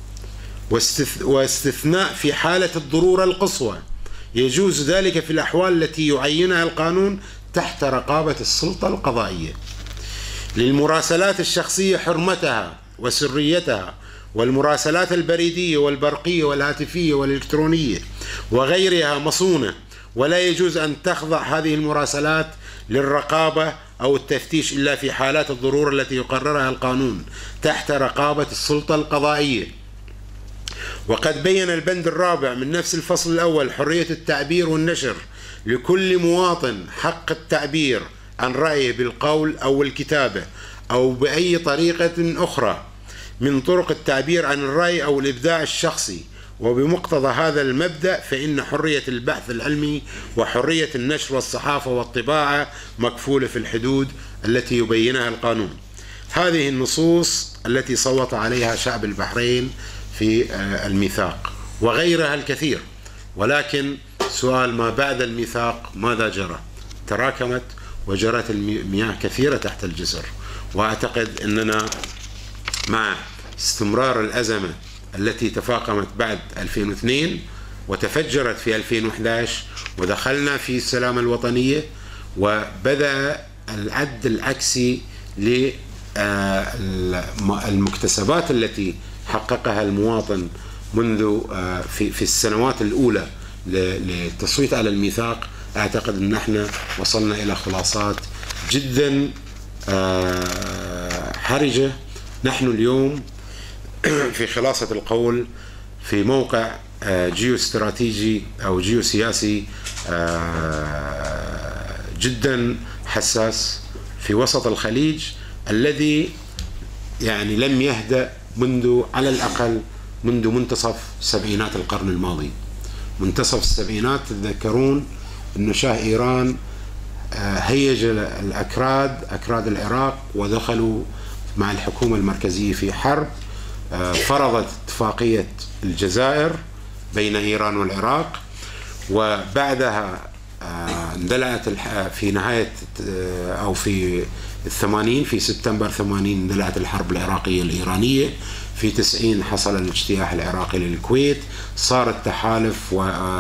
واستثناء في حالة الضرورة القصوى، يجوز ذلك في الأحوال التي يعينها القانون تحت رقابة السلطة القضائية. للمراسلات الشخصية حرمتها وسريتها، والمراسلات البريدية والبرقية والهاتفية والإلكترونية وغيرها مصونة، ولا يجوز أن تخضع هذه المراسلات للرقابة أو التفتيش إلا في حالات الضرورة التي يقررها القانون تحت رقابة السلطة القضائية. وقد بين البند الرابع من نفس الفصل الأول حرية التعبير والنشر لكل مواطن حق التعبير عن رأيه بالقول أو الكتابة أو بأي طريقة أخرى من طرق التعبير عن الرأي أو الإبداع الشخصي. وبمقتضى هذا المبدأ فإن حرية البحث العلمي وحرية النشر والصحافة والطباعة مكفولة في الحدود التي يبينها القانون. هذه النصوص التي صوت عليها شعب البحرين في الميثاق وغيرها الكثير. ولكن سؤال ما بعد الميثاق ماذا جرى؟ تراكمت وجرت المياه كثيرة تحت الجسر. وأعتقد أننا مع استمرار الأزمة التي تفاقمت بعد 2002 وتفجرت في 2011 ودخلنا في السلامة الوطنية وبدأ العد العكسي للمكتسبات التي حققها المواطن منذ في السنوات الأولى للتصويت على الميثاق. أعتقد أن احنا وصلنا إلى خلاصات جدا حرجة. نحن اليوم في خلاصة القول في موقع جيوستراتيجي أو جيوسياسي جدا حساس في وسط الخليج، الذي يعني لم يهدأ منذ على الأقل منذ منتصف سبعينات القرن الماضي. منتصف السبعينات تتذكرون أن شاه إيران هيج أكراد العراق ودخلوا مع الحكومة المركزية في حرب فرضت اتفاقية الجزائر بين إيران والعراق. وبعدها اندلعت في نهاية أو في 80 في سبتمبر 80 اندلعت الحرب العراقية الإيرانية. في 90 حصل الاجتياح العراقي للكويت، صار التحالف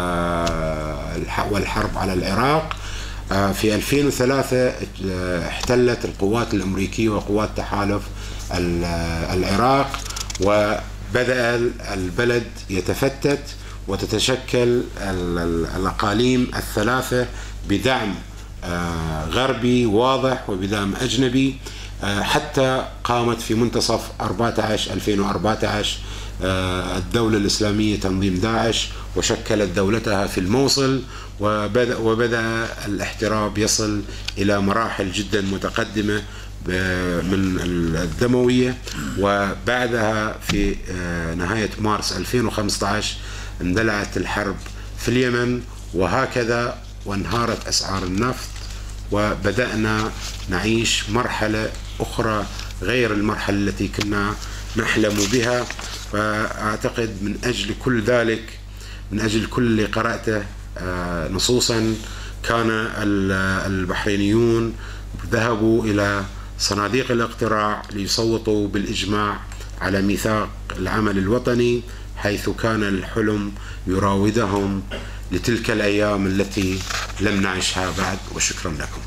والحرب على العراق. في 2003 احتلت القوات الأمريكية وقوات تحالف العراق، وبدأ البلد يتفتت وتتشكل الأقاليم الثلاثة بدعم غربي واضح وبدعم أجنبي، حتى قامت في منتصف 2014 الدولة الإسلامية تنظيم داعش وشكلت دولتها في الموصل، وبدأ الاحتراب يصل إلى مراحل جدا متقدمة من الدموية. وبعدها في نهاية مارس 2015 اندلعت الحرب في اليمن، وهكذا وانهارت أسعار النفط، وبدأنا نعيش مرحلة أخرى غير المرحلة التي كنا نحلم بها. فأعتقد من أجل كل ذلك، من أجل كل اللي قرأته نصوصا، كان البحرينيون ذهبوا إلى صناديق الاقتراع ليصوتوا بالإجماع على ميثاق العمل الوطني، حيث كان الحلم يراودهم لتلك الأيام التي لم نعيشها بعد. وشكرا لكم.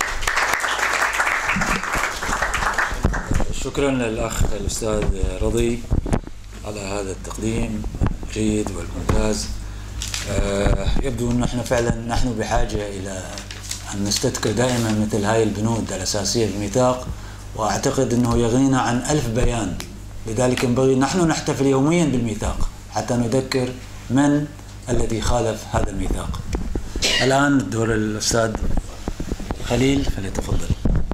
شكرا للأخ الأستاذ رضي على هذا التقديم الجيد والممتاز. يبدو أن احنا فعلا نحن بحاجة إلى أن نستذكر دائما مثل هاي البنود الأساسية بالميثاق، وأعتقد أنه يغنينا عن 1000 بيان. لذلك ينبغي نحن نحتفل يوميا بالميثاق حتى نذكر من الذي خالف هذا الميثاق. الآن دور الأستاذ خليل، فليتفضل.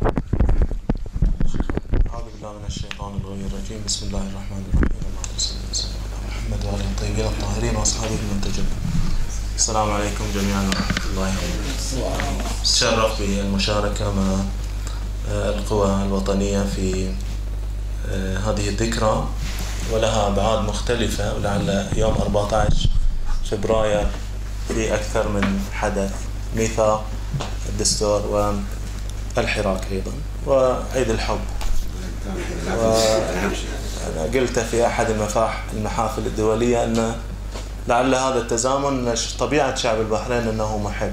أعوذ بالله من الشيطان الرجيم. بسم الله الرحمن الرحيم. اللهم صل وسلم على محمد وعلى آله الطيبين الطاهرين وأصحابه المنتجبين. السلام عليكم جميعا ورحمة الله وبركاته. أتشرف بالمشاركة مع القوى الوطنية في هذه الذكرى، ولها أبعاد مختلفة، ولعل يوم 14 فبراير في أكثر من حدث: ميثاق، الدستور، والحراك أيضا، وعيد الحب. وأنا قلت في أحد المحافل الدولية أن لعل هذا التزامن طبيعة شعب البحرين أنه محب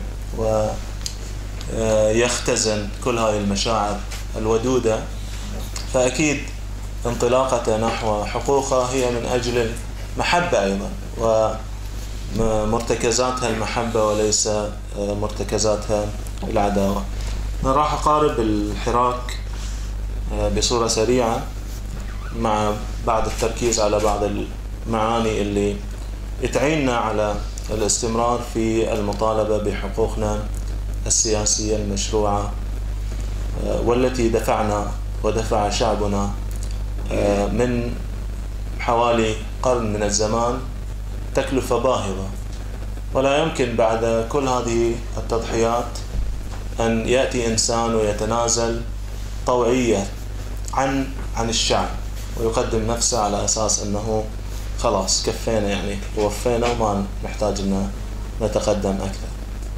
ويختزن كل هذه المشاعر الودودة، فأكيد انطلاقته نحو حقوقها هي من أجل المحبة أيضا، ومرتكزاتها المحبة وليس مرتكزاتها العداوة. أنا راح أقارب الحراك بصورة سريعة مع بعض التركيز على بعض المعاني اللي تعيننا على الاستمرار في المطالبة بحقوقنا السياسية المشروعة، والتي دفعنا ودفع شعبنا من حوالي قرن من الزمان تكلفة باهظة، ولا يمكن بعد كل هذه التضحيات أن يأتي إنسان ويتنازل طوعية عن الشعب ويقدم نفسه على أساس أنه خلاص كفينا يعني ووفينا وما نحتاج أن نتقدم أكثر.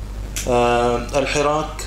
الحراك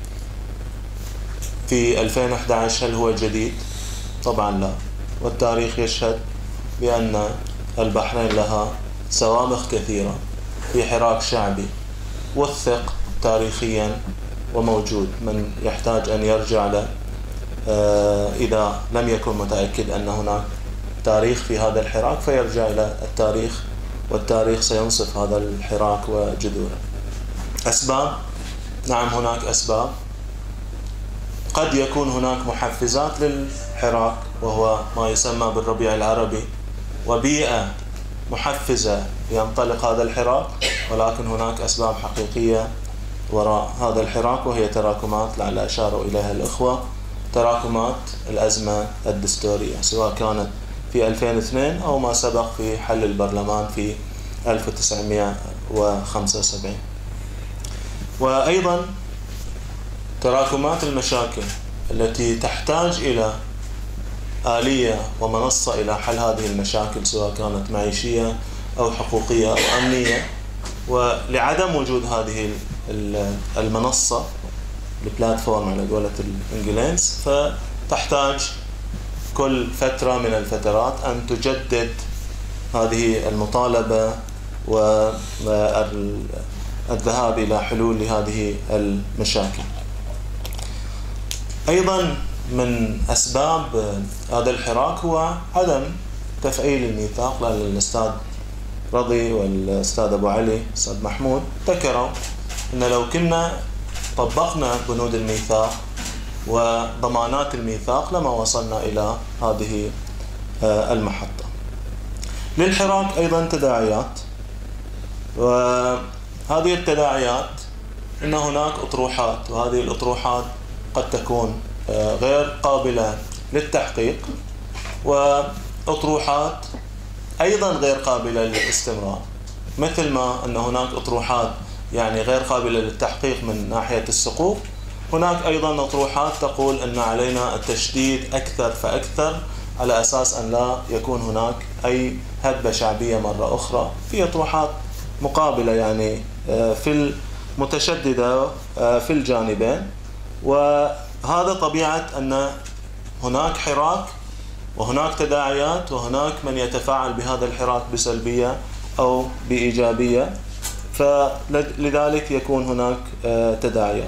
في 2011 هل هو جديد؟ طبعا لا، والتاريخ يشهد بأن البحرين لها سوابق كثيرة في حراك شعبي وثق تاريخيا وموجود. من يحتاج أن يرجع له إذا لم يكن متأكد أن هناك تاريخ في هذا الحراك فيرجع إلى التاريخ، والتاريخ سينصف هذا الحراك وجذوره. أسباب؟ نعم هناك أسباب. قد يكون هناك محفزات للحراك وهو ما يسمى بالربيع العربي، وبيئة محفزة ينطلق هذا الحراك، ولكن هناك أسباب حقيقية وراء هذا الحراك، وهي تراكمات لعل أشاروا إليها الأخوة، تراكمات الأزمة الدستورية سواء كانت في 2002 أو ما سبق في حل البرلمان في 1975. وأيضا تراكمات المشاكل التي تحتاج إلى آلية ومنصة إلى حل هذه المشاكل سواء كانت معيشية أو حقوقية أو أمنية، ولعدم وجود هذه المنصة البلاتفورم على قولة الإنجليز، فتحتاج كل فترة من الفترات أن تجدد هذه المطالبة والذهاب إلى حلول لهذه المشاكل. أيضا من أسباب هذا الحراك هو عدم تفعيل الميثاق، لأن الأستاذ رضي والأستاذ أبو علي الأستاذ محمود ذكروا أن لو كنا طبقنا بنود الميثاق وضمانات الميثاق لما وصلنا إلى هذه المحطة. للحراك أيضا تداعيات، وهذه التداعيات أن هناك أطروحات، وهذه الأطروحات قد تكون غير قابلة للتحقيق، وأطروحات أيضا غير قابلة للاستمرار، مثل ما أن هناك أطروحات يعني غير قابلة للتحقيق من ناحية السقوط، هناك أيضا أطروحات تقول أن علينا التشديد أكثر فأكثر على أساس أن لا يكون هناك أي هبة شعبية مرة أخرى. في أطروحات مقابلة يعني في المتشددة في الجانبين، وهذا طبيعة أن هناك حراك وهناك تداعيات، وهناك من يتفاعل بهذا الحراك بسلبية أو بإيجابية، فلذلك يكون هناك تداعيات.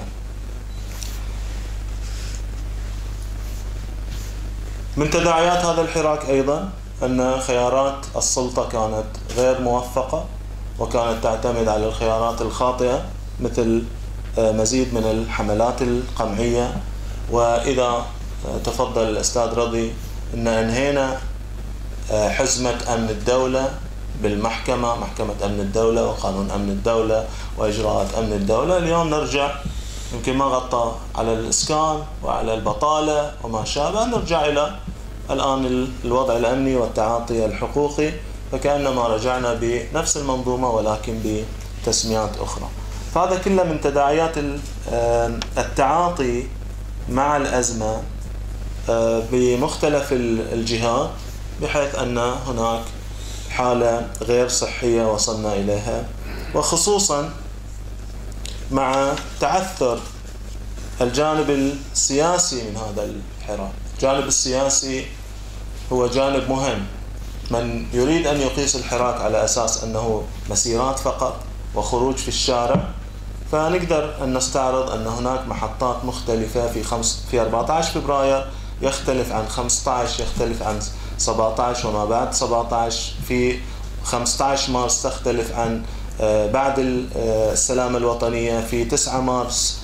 من تداعيات هذا الحراك أيضا أن خيارات السلطة كانت غير موفقة، وكانت تعتمد على الخيارات الخاطئة مثل مزيد من الحملات القمعية. وإذا تفضل الأستاذ رضي أن أنهينا حزمة أمن الدولة بالمحكمة، محكمة أمن الدولة وقانون أمن الدولة وإجراءات أمن الدولة، اليوم نرجع يمكن ما غطى على الإسكان وعلى البطالة وما شابه، نرجع إلى الآن الوضع الأمني والتعاطي الحقوقي، فكأنما رجعنا بنفس المنظومة ولكن بتسميات أخرى. فهذا كله من تداعيات التعاطي مع الأزمة بمختلف الجهات، بحيث أن هناك حالة غير صحية وصلنا إليها، وخصوصا مع تعثر الجانب السياسي من هذا الحراك. الجانب السياسي هو جانب مهم. من يريد أن يقيس الحراك على أساس أنه مسيرات فقط وخروج في الشارع، فنقدر أن نستعرض أن هناك محطات مختلفة في 14 فبراير يختلف عن 15، يختلف عن 17 وما بعد 17، في 15 مارس تختلف عن بعد السلامة الوطنية، في 9 مارس،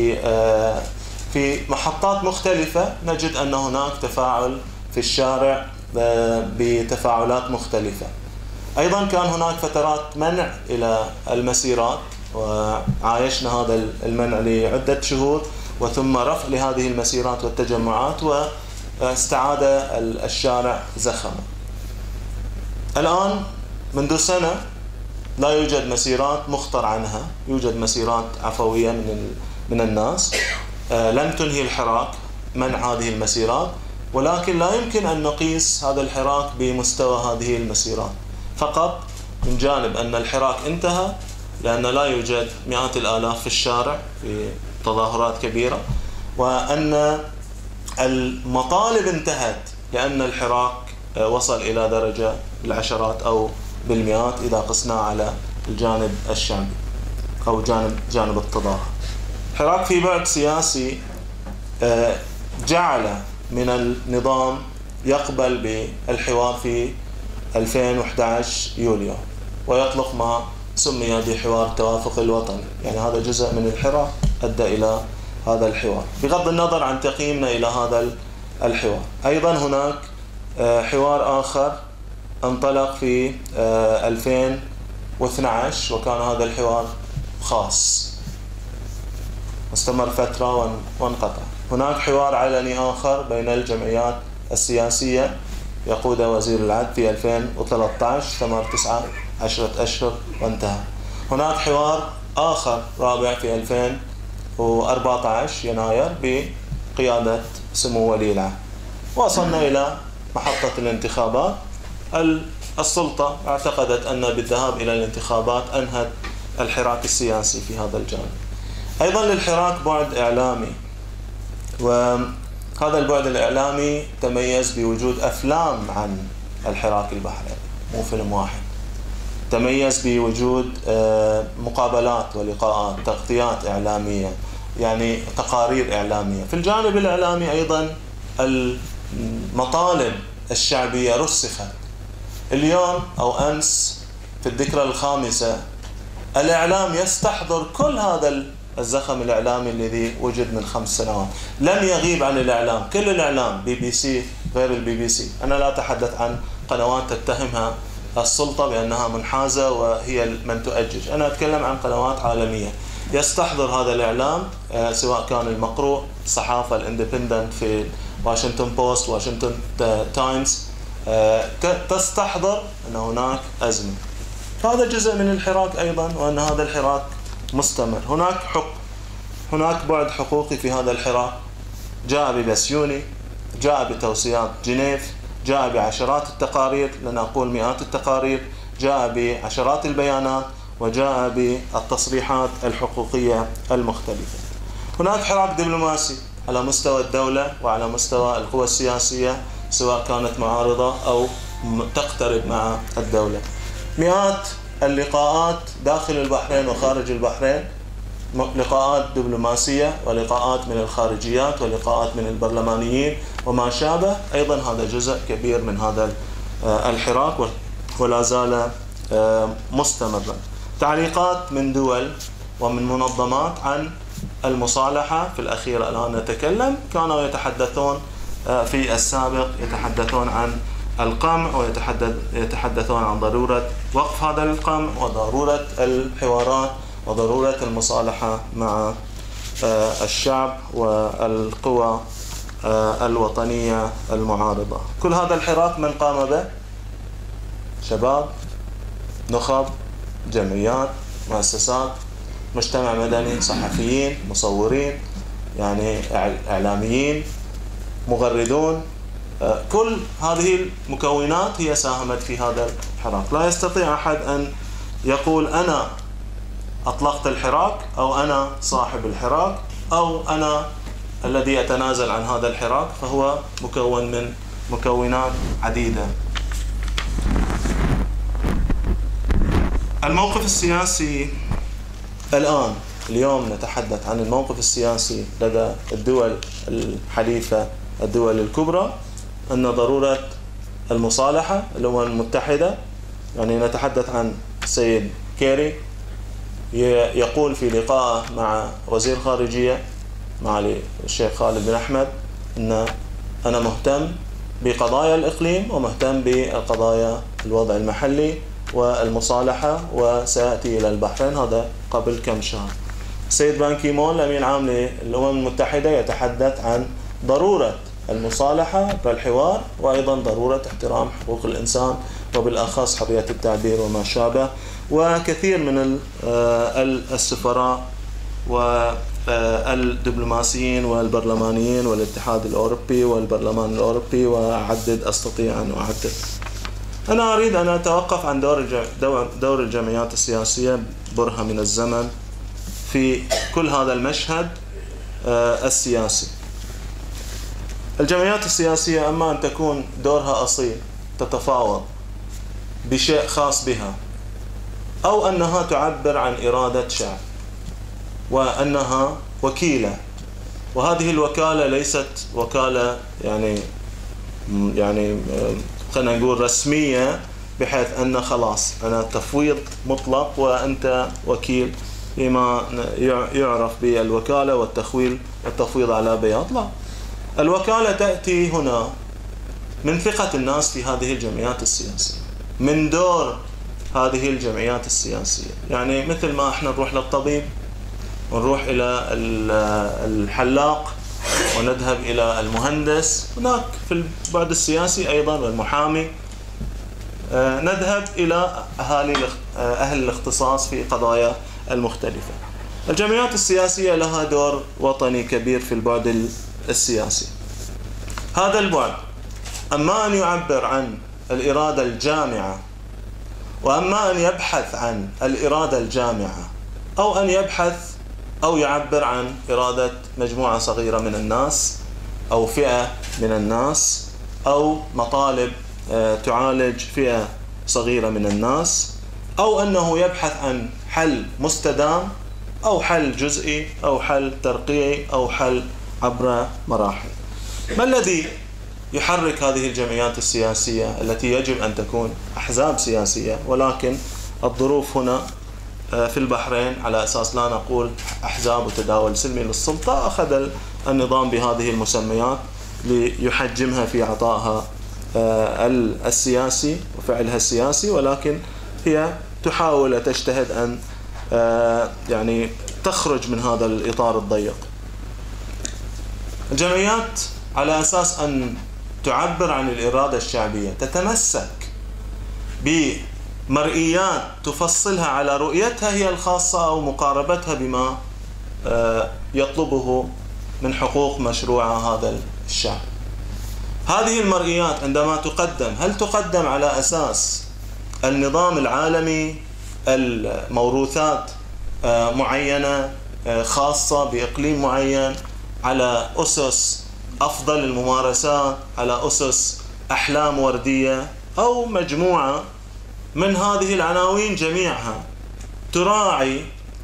في محطات مختلفة نجد أن هناك تفاعل في الشارع بتفاعلات مختلفة. أيضا كان هناك فترات منع إلى المسيرات، وعايشنا هذا المنع لعدة شهور، وثم رفع لهذه المسيرات والتجمعات، استعاد الشارع زخمه. الآن منذ سنة لا يوجد مسيرات مخطر عنها، يوجد مسيرات عفوية من الناس لم تنهي الحراك، منع هذه المسيرات، ولكن لا يمكن أن نقيس هذا الحراك بمستوى هذه المسيرات، فقط من جانب أن الحراك انتهى لأن لا يوجد مئات الآلاف في الشارع في تظاهرات كبيرة، وأن المطالب انتهت لأن الحراك وصل إلى درجة العشرات أو بالمئات إذا قسنا على الجانب الشعبي أو جانب التظاهر. الحراك في بعد سياسي جعل من النظام يقبل بالحوار في 2011 يوليو ويطلق ما سمي بحوار التوافق الوطني، يعني هذا جزء من الحراك أدى إلى هذا الحوار. بغض النظر عن تقييمنا إلى هذا الحوار، أيضا هناك حوار آخر انطلق في 2012 وكان هذا الحوار خاص واستمر فترة وانقطع. هناك حوار علني آخر بين الجمعيات السياسية يقوده وزير العدل في 2013 استمر 19 أشهر وانتهى. هناك حوار آخر رابع في 2014 يناير بقيادة سمو ولي العهد. وصلنا إلى محطة الانتخابات. السلطة اعتقدت أن بالذهاب إلى الانتخابات أنهت الحراك السياسي في هذا الجانب. أيضا للحراك بعد إعلامي، وهذا البعد الإعلامي تميز بوجود أفلام عن الحراك البحريني، مو فيلم واحد. تميز بوجود مقابلات ولقاءات، تغطيات إعلامية، يعني تقارير إعلامية. في الجانب الإعلامي أيضا المطالب الشعبية رسخت. اليوم أو أمس في الذكرى الخامسة الإعلام يستحضر كل هذا الزخم الإعلامي الذي وجد من 5 سنوات. لم يغيب عن الإعلام، كل الإعلام، BBC غير BBC. أنا لا أتحدث عن قنوات تتهمها السلطة بأنها منحازة وهي من تؤجج، أنا أتكلم عن قنوات عالمية يستحضر هذا الإعلام، سواء كان المقروء، الصحافة الاندبندنت في واشنطن بوست، واشنطن تايمز، تستحضر أن هناك أزمة. هذا جزء من الحراك أيضا، وأن هذا الحراك مستمر. هناك بعد حقوقي في هذا الحراك، جاء ببسيوني، جاء بتوصيات جنيف، جاء بعشرات التقارير، لن أقول مئات التقارير، جاء بعشرات البيانات، وجاء بالتصريحات الحقوقية المختلفة. هناك حراك دبلوماسي على مستوى الدولة وعلى مستوى القوى السياسية، سواء كانت معارضة أو تقترب مع الدولة. مئات اللقاءات داخل البحرين وخارج البحرين، لقاءات دبلوماسية ولقاءات من الخارجيات ولقاءات من البرلمانيين وما شابه. أيضا هذا جزء كبير من هذا الحراك ولا زال مستمرا. تعليقات من دول ومن منظمات عن المصالحة في الأخير الآن نتكلم، كانوا يتحدثون في السابق يتحدثون عن القمع ويتحدثون عن ضرورة وقف هذا القمع وضرورة الحوارات وضرورة المصالحة مع الشعب والقوى الوطنية المعارضة. كل هذا الحراك من قام به؟ شباب، نخب، جمعيات، مؤسسات، مجتمع مدني، صحفيين، مصورين، يعني إعلاميين، مغردون. كل هذه المكونات هي ساهمت في هذا الحراك. لا يستطيع أحد أن يقول أنا أطلقت الحراك أو أنا صاحب الحراك أو أنا الذي أتنازل عن هذا الحراك، فهو مكون من مكونات عديدة. الموقف السياسي اليوم نتحدث عن الموقف السياسي لدى الدول الحليفة، الدول الكبرى، أن ضرورة المصالحة. الأمم المتحدة، يعني نتحدث عن السيد كيري يقول في لقاء مع وزير خارجية معالي الشيخ خالد بن أحمد أن أنا مهتم بقضايا الإقليم ومهتم بقضايا الوضع المحلي والمصالحة وسيأتي إلى البحرين، هذا قبل كم شهر. السيد بان كيمون الأمين العام للأمم المتحدة يتحدث عن ضرورة المصالحة والحوار، وأيضا ضرورة احترام حقوق الإنسان وبالأخص حرية التعبير وما شابه. وكثير من السفراء والدبلوماسيين والبرلمانيين والاتحاد الأوروبي والبرلمان الأوروبي، وأعدد أستطيع أن أعدد. أنا أريد أن أتوقف عن دور الجمعيات السياسية برهة من الزمن في كل هذا المشهد السياسي. الجمعيات السياسية أما أن تكون دورها أصيل تتفاوض بشيء خاص بها، أو أنها تعبر عن إرادة شعب وأنها وكيلة، وهذه الوكالة ليست وكالة يعني خلينا نقول رسمية، بحيث أن خلاص أنا تفويض مطلق وأنت وكيل بما يعرف بالوكالة والتفويض على بياض. لا، الوكالة تأتي هنا من ثقة الناس في هذه الجمعيات السياسية، من دور هذه الجمعيات السياسية. يعني مثل ما احنا نروح للطبيب ونروح إلى الحلاق ونذهب إلى المهندس، هناك في البعد السياسي أيضا والمحامي نذهب إلى أهل الاختصاص في قضايا المختلفة. الجمعيات السياسية لها دور وطني كبير في البعد السياسي. هذا البعد أما أن يعبر عن الإرادة الجامعة، وأما أن يبحث عن الإرادة الجامعة، أو أن يبحث أو يعبر عن إرادة مجموعة صغيرة من الناس أو فئة من الناس، أو مطالب تعالج فئة صغيرة من الناس، أو أنه يبحث عن حل مستدام أو حل جزئي أو حل ترقيعي أو حل عبر مراحل. ما الذي يحرك هذه الجمعيات السياسية التي يجب أن تكون أحزاب سياسية، ولكن الظروف هنا في البحرين على أساس لا نقول أحزاب وتداول سلمي للسلطة، أخذ النظام بهذه المسميات ليحجمها في عطائها السياسي وفعلها السياسي، ولكن هي تحاول تجتهد أن يعني تخرج من هذا الإطار الضيق. الجمعيات على أساس أن تعبر عن الإرادة الشعبية تتمسك بمرئيات تفصلها على رؤيتها هي الخاصة أو مقاربتها بما يطلبه من حقوق مشروعة هذا الشعب. هذه المرئيات عندما تقدم، هل تقدم على أساس النظام العالمي، الموروثات معينة خاصة بإقليم معين، على أسس أفضل الممارسات، على أسس أحلام وردية، أو مجموعة من هذه العناوين جميعها تراعي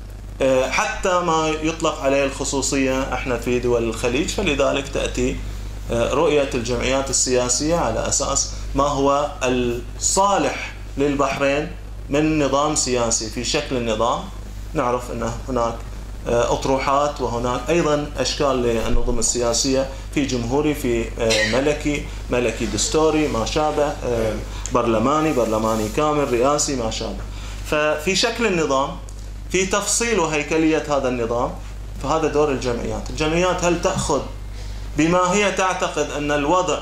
حتى ما يطلق عليه الخصوصية احنا في دول الخليج؟ فلذلك تأتي رؤية الجمعيات السياسية على أساس ما هو الصالح للبحرين من نظام سياسي. في شكل النظام نعرف أن هناك أطروحات، وهناك أيضا أشكال للنظم السياسية، في جمهوري، في ملكي دستوري ما شابه، برلماني كامل، رئاسي ما شابه. ففي شكل النظام، في تفصيل وهيكلية هذا النظام، فهذا دور الجمعيات. الجمعيات هل تأخذ بما هي تعتقد أن الوضع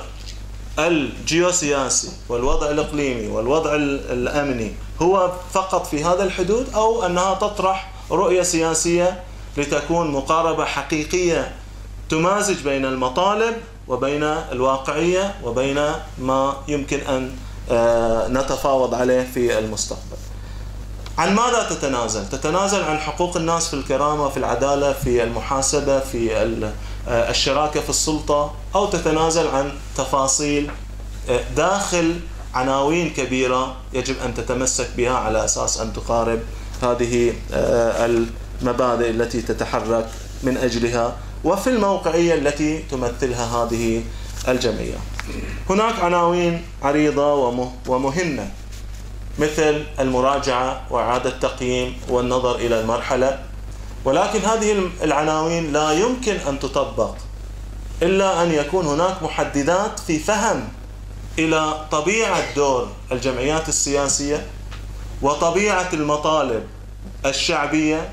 الجيوسياسي والوضع الإقليمي والوضع الأمني هو فقط في هذا الحدود، أو أنها تطرح رؤية سياسية لتكون مقاربة حقيقية تمازج بين المطالب وبين الواقعية وبين ما يمكن أن نتفاوض عليه في المستقبل؟ عن ماذا تتنازل؟ تتنازل عن حقوق الناس في الكرامة، في العدالة، في المحاسبة، في الشراكة في السلطة، أو تتنازل عن تفاصيل داخل عناوين كبيرة يجب أن تتمسك بها على أساس أن تقارب هذه المبادئ التي تتحرك من أجلها، وفي الموقعية التي تمثلها هذه الجمعية. هناك عناوين عريضة ومهمة مثل المراجعة وإعادة التقييم والنظر إلى المرحلة، ولكن هذه العناوين لا يمكن أن تطبق إلا أن يكون هناك محددات في فهم إلى طبيعة دور الجمعيات السياسية وطبيعة المطالب الشعبية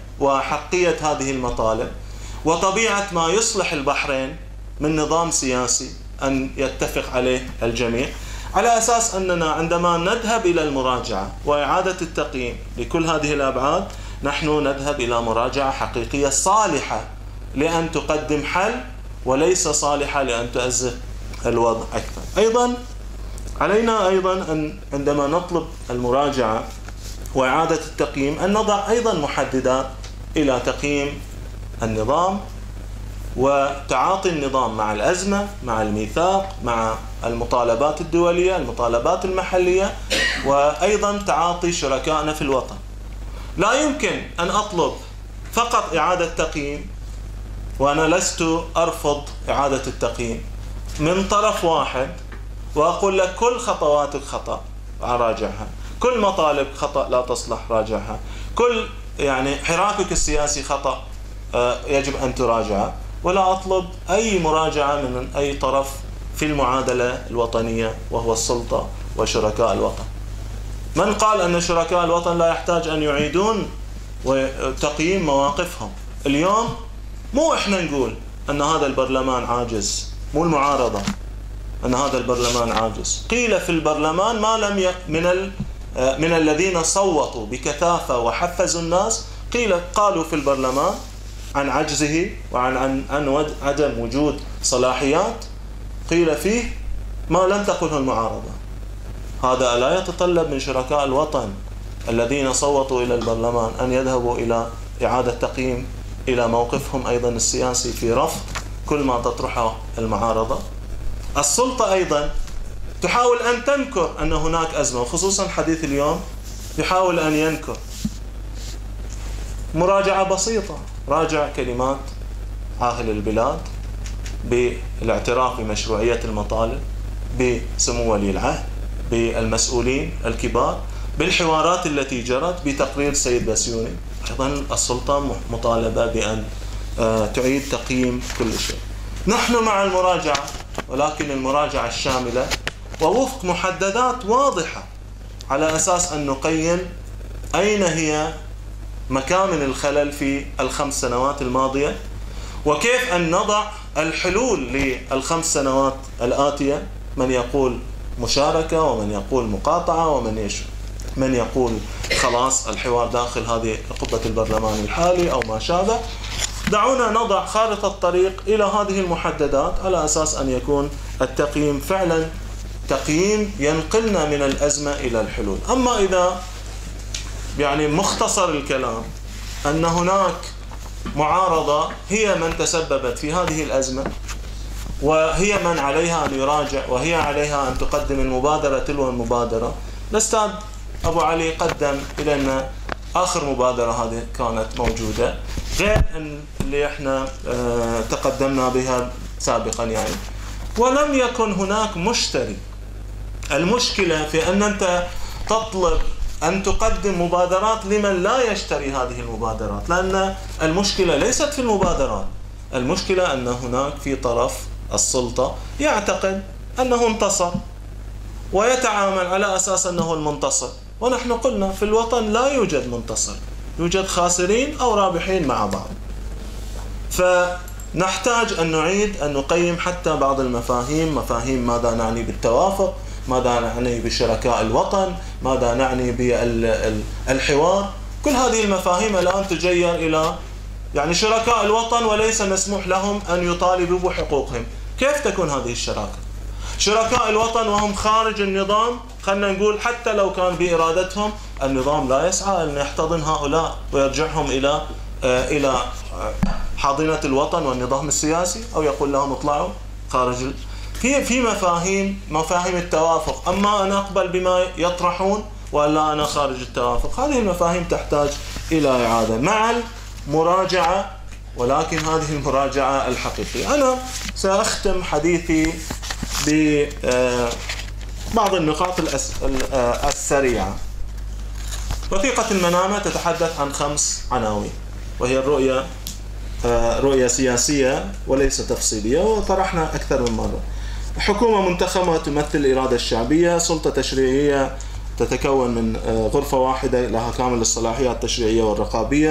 وحقية هذه المطالب، وطبيعة ما يصلح البحرين من نظام سياسي أن يتفق عليه الجميع، على أساس أننا عندما نذهب إلى المراجعة وإعادة التقييم لكل هذه الأبعاد نحن نذهب إلى مراجعة حقيقية صالحة لأن تقدم حل وليس صالحة لأن تؤزف الوضع أكثر. أيضا علينا أن عندما نطلب المراجعة وإعادة التقييم أن نضع أيضا محددات إلى تقييم النظام وتعاطي النظام مع الأزمة، مع الميثاق، مع المطالبات الدولية، المطالبات المحلية، وأيضا تعاطي شركائنا في الوطن. لا يمكن أن أطلب فقط إعادة تقييم وأنا لست أرفض إعادة التقييم من طرف واحد وأقول لك كل خطواتك خطأ راجعها، كل مطالب خطأ لا تصلح راجعها، كل حراكك السياسي خطأ يجب أن تراجعه، ولا أطلب أي مراجعة من أي طرف في المعادلة الوطنية وهو السلطة وشركاء الوطن. من قال أن شركاء الوطن لا يحتاج أن يعيدون تقييم مواقفهم؟ اليوم مو إحنا نقول أن هذا البرلمان عاجز، مو المعارضة أن هذا البرلمان عاجز، قيل في البرلمان ما لم من الذين صوتوا بكثافة وحفزوا الناس، قالوا في البرلمان عن عجزه وعن عدم وجود صلاحيات، قيل فيه ما لم تقله المعارضة. هذا لا يتطلب من شركاء الوطن الذين صوتوا إلى البرلمان أن يذهبوا إلى إعادة تقييم إلى موقفهم أيضا السياسي في رفض كل ما تطرحه المعارضة. السلطة أيضا تحاول أن تنكر أن هناك أزمة، وخصوصا حديث اليوم يحاول أن ينكر. مراجعة بسيطة، راجع كلمات عاهل البلاد بالاعتراف بمشروعية المطالب، بسمو ولي العهد، بالمسؤولين الكبار، بالحوارات التي جرت، بتقرير سيد بسيوني. أيضا السلطة مطالبة بأن تعيد تقييم كل شيء. نحن مع المراجعة، ولكن المراجعة الشاملة ووفق محددات واضحة على أساس أن نقيم أين هي مكامن الخلل في ال5 سنوات الماضية، وكيف أن نضع الحلول لل5 سنوات الآتية. من يقول مشاركة، ومن يقول مقاطعة، من يقول خلاص الحوار داخل هذه قبة البرلمان الحالي أو ما شابه. دعونا نضع خارطة الطريق إلى هذه المحددات على أساس أن يكون التقييم فعلا تقييم ينقلنا من الأزمة إلى الحلول. أما إذا مختصر الكلام أن هناك معارضة هي من تسببت في هذه الأزمة، وهي من عليها أن يراجع، وهي عليها أن تقدم المبادرة تلو المبادرة. الأستاذ أبو علي قدم إلينا آخر مبادرة هذه كانت موجودة غير اللي احنا تقدمنا بها سابقا ولم يكن هناك مشتري. المشكلة في أن أنت تطلب أن تقدم مبادرات لمن لا يشتري هذه المبادرات، لأن المشكلة ليست في المبادرات، المشكلة أن هناك في طرف السلطة يعتقد أنه انتصر ويتعامل على أساس أنه المنتصر. ونحن قلنا في الوطن لا يوجد منتصر، يوجد خاسرين أو رابحين مع بعض. فنحتاج أن نعيد أن نقيم حتى بعض المفاهيم، مفاهيم ماذا نعني بالتوافق، ماذا نعني بشركاء الوطن، ماذا نعني بالحوار. كل هذه المفاهيم الآن تجير إلى شركاء الوطن وليس مسموح لهم أن يطالبوا بحقوقهم. كيف تكون هذه الشراكة؟ شركاء الوطن وهم خارج النظام، خلنا نقول حتى لو كان بإرادتهم، النظام لا يسعى أن يحتضن هؤلاء ويرجعهم إلى حاضنة الوطن والنظام السياسي، أو يقول لهم اطلعوا خارج. في مفاهيم التوافق، أما أنا أقبل بما يطرحون ولا أنا خارج التوافق. هذه المفاهيم تحتاج إلى إعادة مع المراجعة، ولكن هذه المراجعة الحقيقية. أنا سأختم حديثي ببعض النقاط السريعة. وثيقة المنامة تتحدث عن 5 عناوين، وهي الرؤية رؤية سياسية وليس تفصيلية، وطرحنا أكثر من مرة. حكومة منتخبة تمثل الإرادة الشعبية، سلطة تشريعية تتكون من غرفة واحدة لها كامل الصلاحيات التشريعية والرقابية،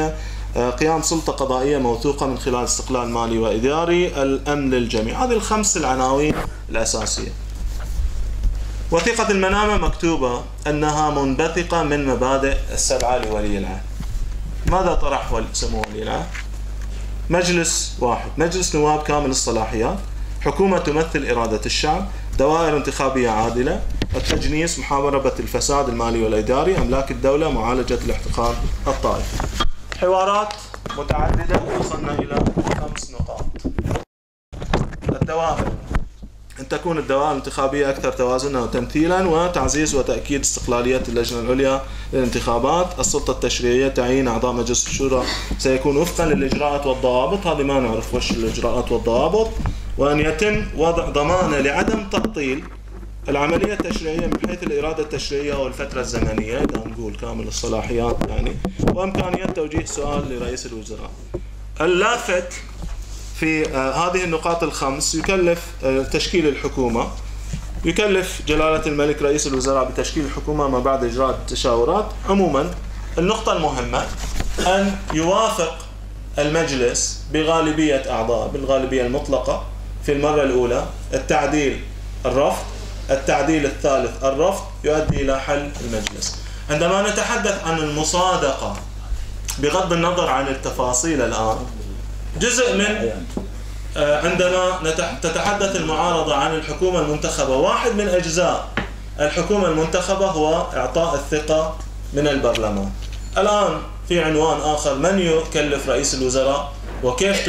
قيام سلطة قضائية موثوقة من خلال استقلال مالي وإداري، الأمن للجميع. هذه الخمس العناوين الأساسية. وثيقة المنامة مكتوبة أنها منبثقة من مبادئ السبعة لولي العهد. ماذا طرح سمو ولي العهد؟ مجلس واحد، مجلس نواب كامل الصلاحيات، حكومة تمثل إرادة الشعب، دوائر انتخابية عادلة، التجنيس، محاربة الفساد المالي والإداري، أملاك الدولة، معالجة الاحتقان الطائفي. حوارات متعددة وصلنا إلى 5 نقاط. الدوائر، أن تكون الدوائر الانتخابية أكثر توازنا وتمثيلا، وتعزيز وتأكيد استقلالية اللجنة العليا للانتخابات. السلطة التشريعية، تعيين أعضاء مجلس الشورى سيكون وفقا للإجراءات والضوابط، هذه ما نعرف وش الإجراءات والضوابط. وأن يتم وضع ضمانة لعدم تعطيل العملية التشريعية من حيث الإرادة التشريعية والفترة الزمنية، إذا نقول كامل الصلاحيات يعني، وإمكانية توجيه سؤال لرئيس الوزراء. اللافت في هذه النقاط الخمس، يكلف تشكيل الحكومة، يكلف جلالة الملك رئيس الوزراء بتشكيل الحكومة ما بعد إجراء التشاورات. عموما النقطة المهمة أن يوافق المجلس بغالبية أعضاء، بالغالبية المطلقة في المرة الأولى، التعديل الرفض، التعديل الثالث الرفض، يؤدي إلى حل المجلس. عندما نتحدث عن المصادقة بغض النظر عن التفاصيل الآن، جزء من عندما تتحدث المعارضة عن الحكومة المنتخبة، واحد من أجزاء الحكومة المنتخبة هو إعطاء الثقة من البرلمان. الآن في عنوان آخر، من يكلف رئيس الوزراء وكيف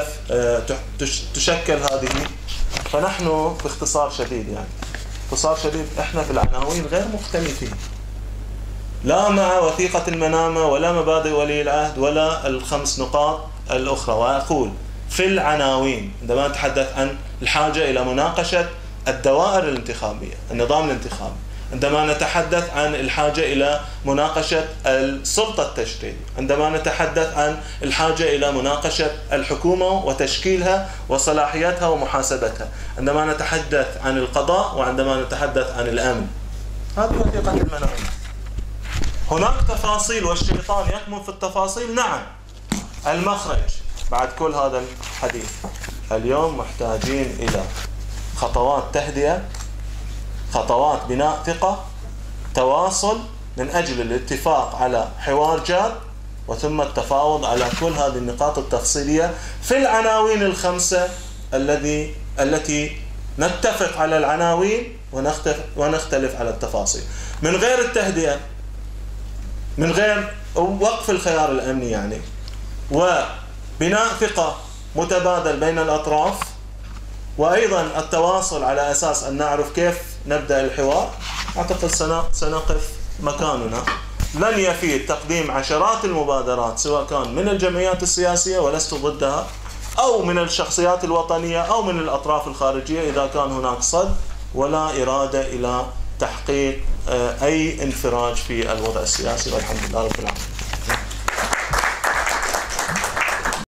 تشكل هذه. فنحن باختصار شديد احنا في العناوين غير مختلفين، لا مع وثيقة المنامة ولا مبادئ ولي العهد ولا ال5 نقاط الأخرى. وأقول في العناوين عندما نتحدث عن الحاجة إلى مناقشة الدوائر الانتخابية، النظام الانتخابي، عندما نتحدث عن الحاجة إلى مناقشة السلطة التشريعية، عندما نتحدث عن الحاجة إلى مناقشة الحكومة وتشكيلها وصلاحياتها ومحاسبتها، عندما نتحدث عن القضاء، وعندما نتحدث عن الأمن. هذه وثيقة المنامة. هناك تفاصيل والشيطان يكمن في التفاصيل، نعم. المخرج بعد كل هذا الحديث، اليوم محتاجين إلى خطوات تهدئة، خطوات بناء ثقة، تواصل من أجل الاتفاق على حوار جاد، وثم التفاوض على كل هذه النقاط التفصيلية في العناوين ال5 التي نتفق على العناوين ونختلف على التفاصيل. من غير التهدئة، من غير وقف الخيار الأمني يعني، وبناء ثقة متبادل بين الأطراف، وأيضا التواصل على أساس أن نعرف كيف نبدأ الحوار، أعتقد سنقف مكاننا. لن يفيد تقديم عشرات المبادرات سواء كان من الجمعيات السياسية ولست ضدها، أو من الشخصيات الوطنية، أو من الأطراف الخارجية، إذا كان هناك صد ولا إرادة إلى تحقيق أي انفراج في الوضع السياسي. والحمد لله رب العالمين.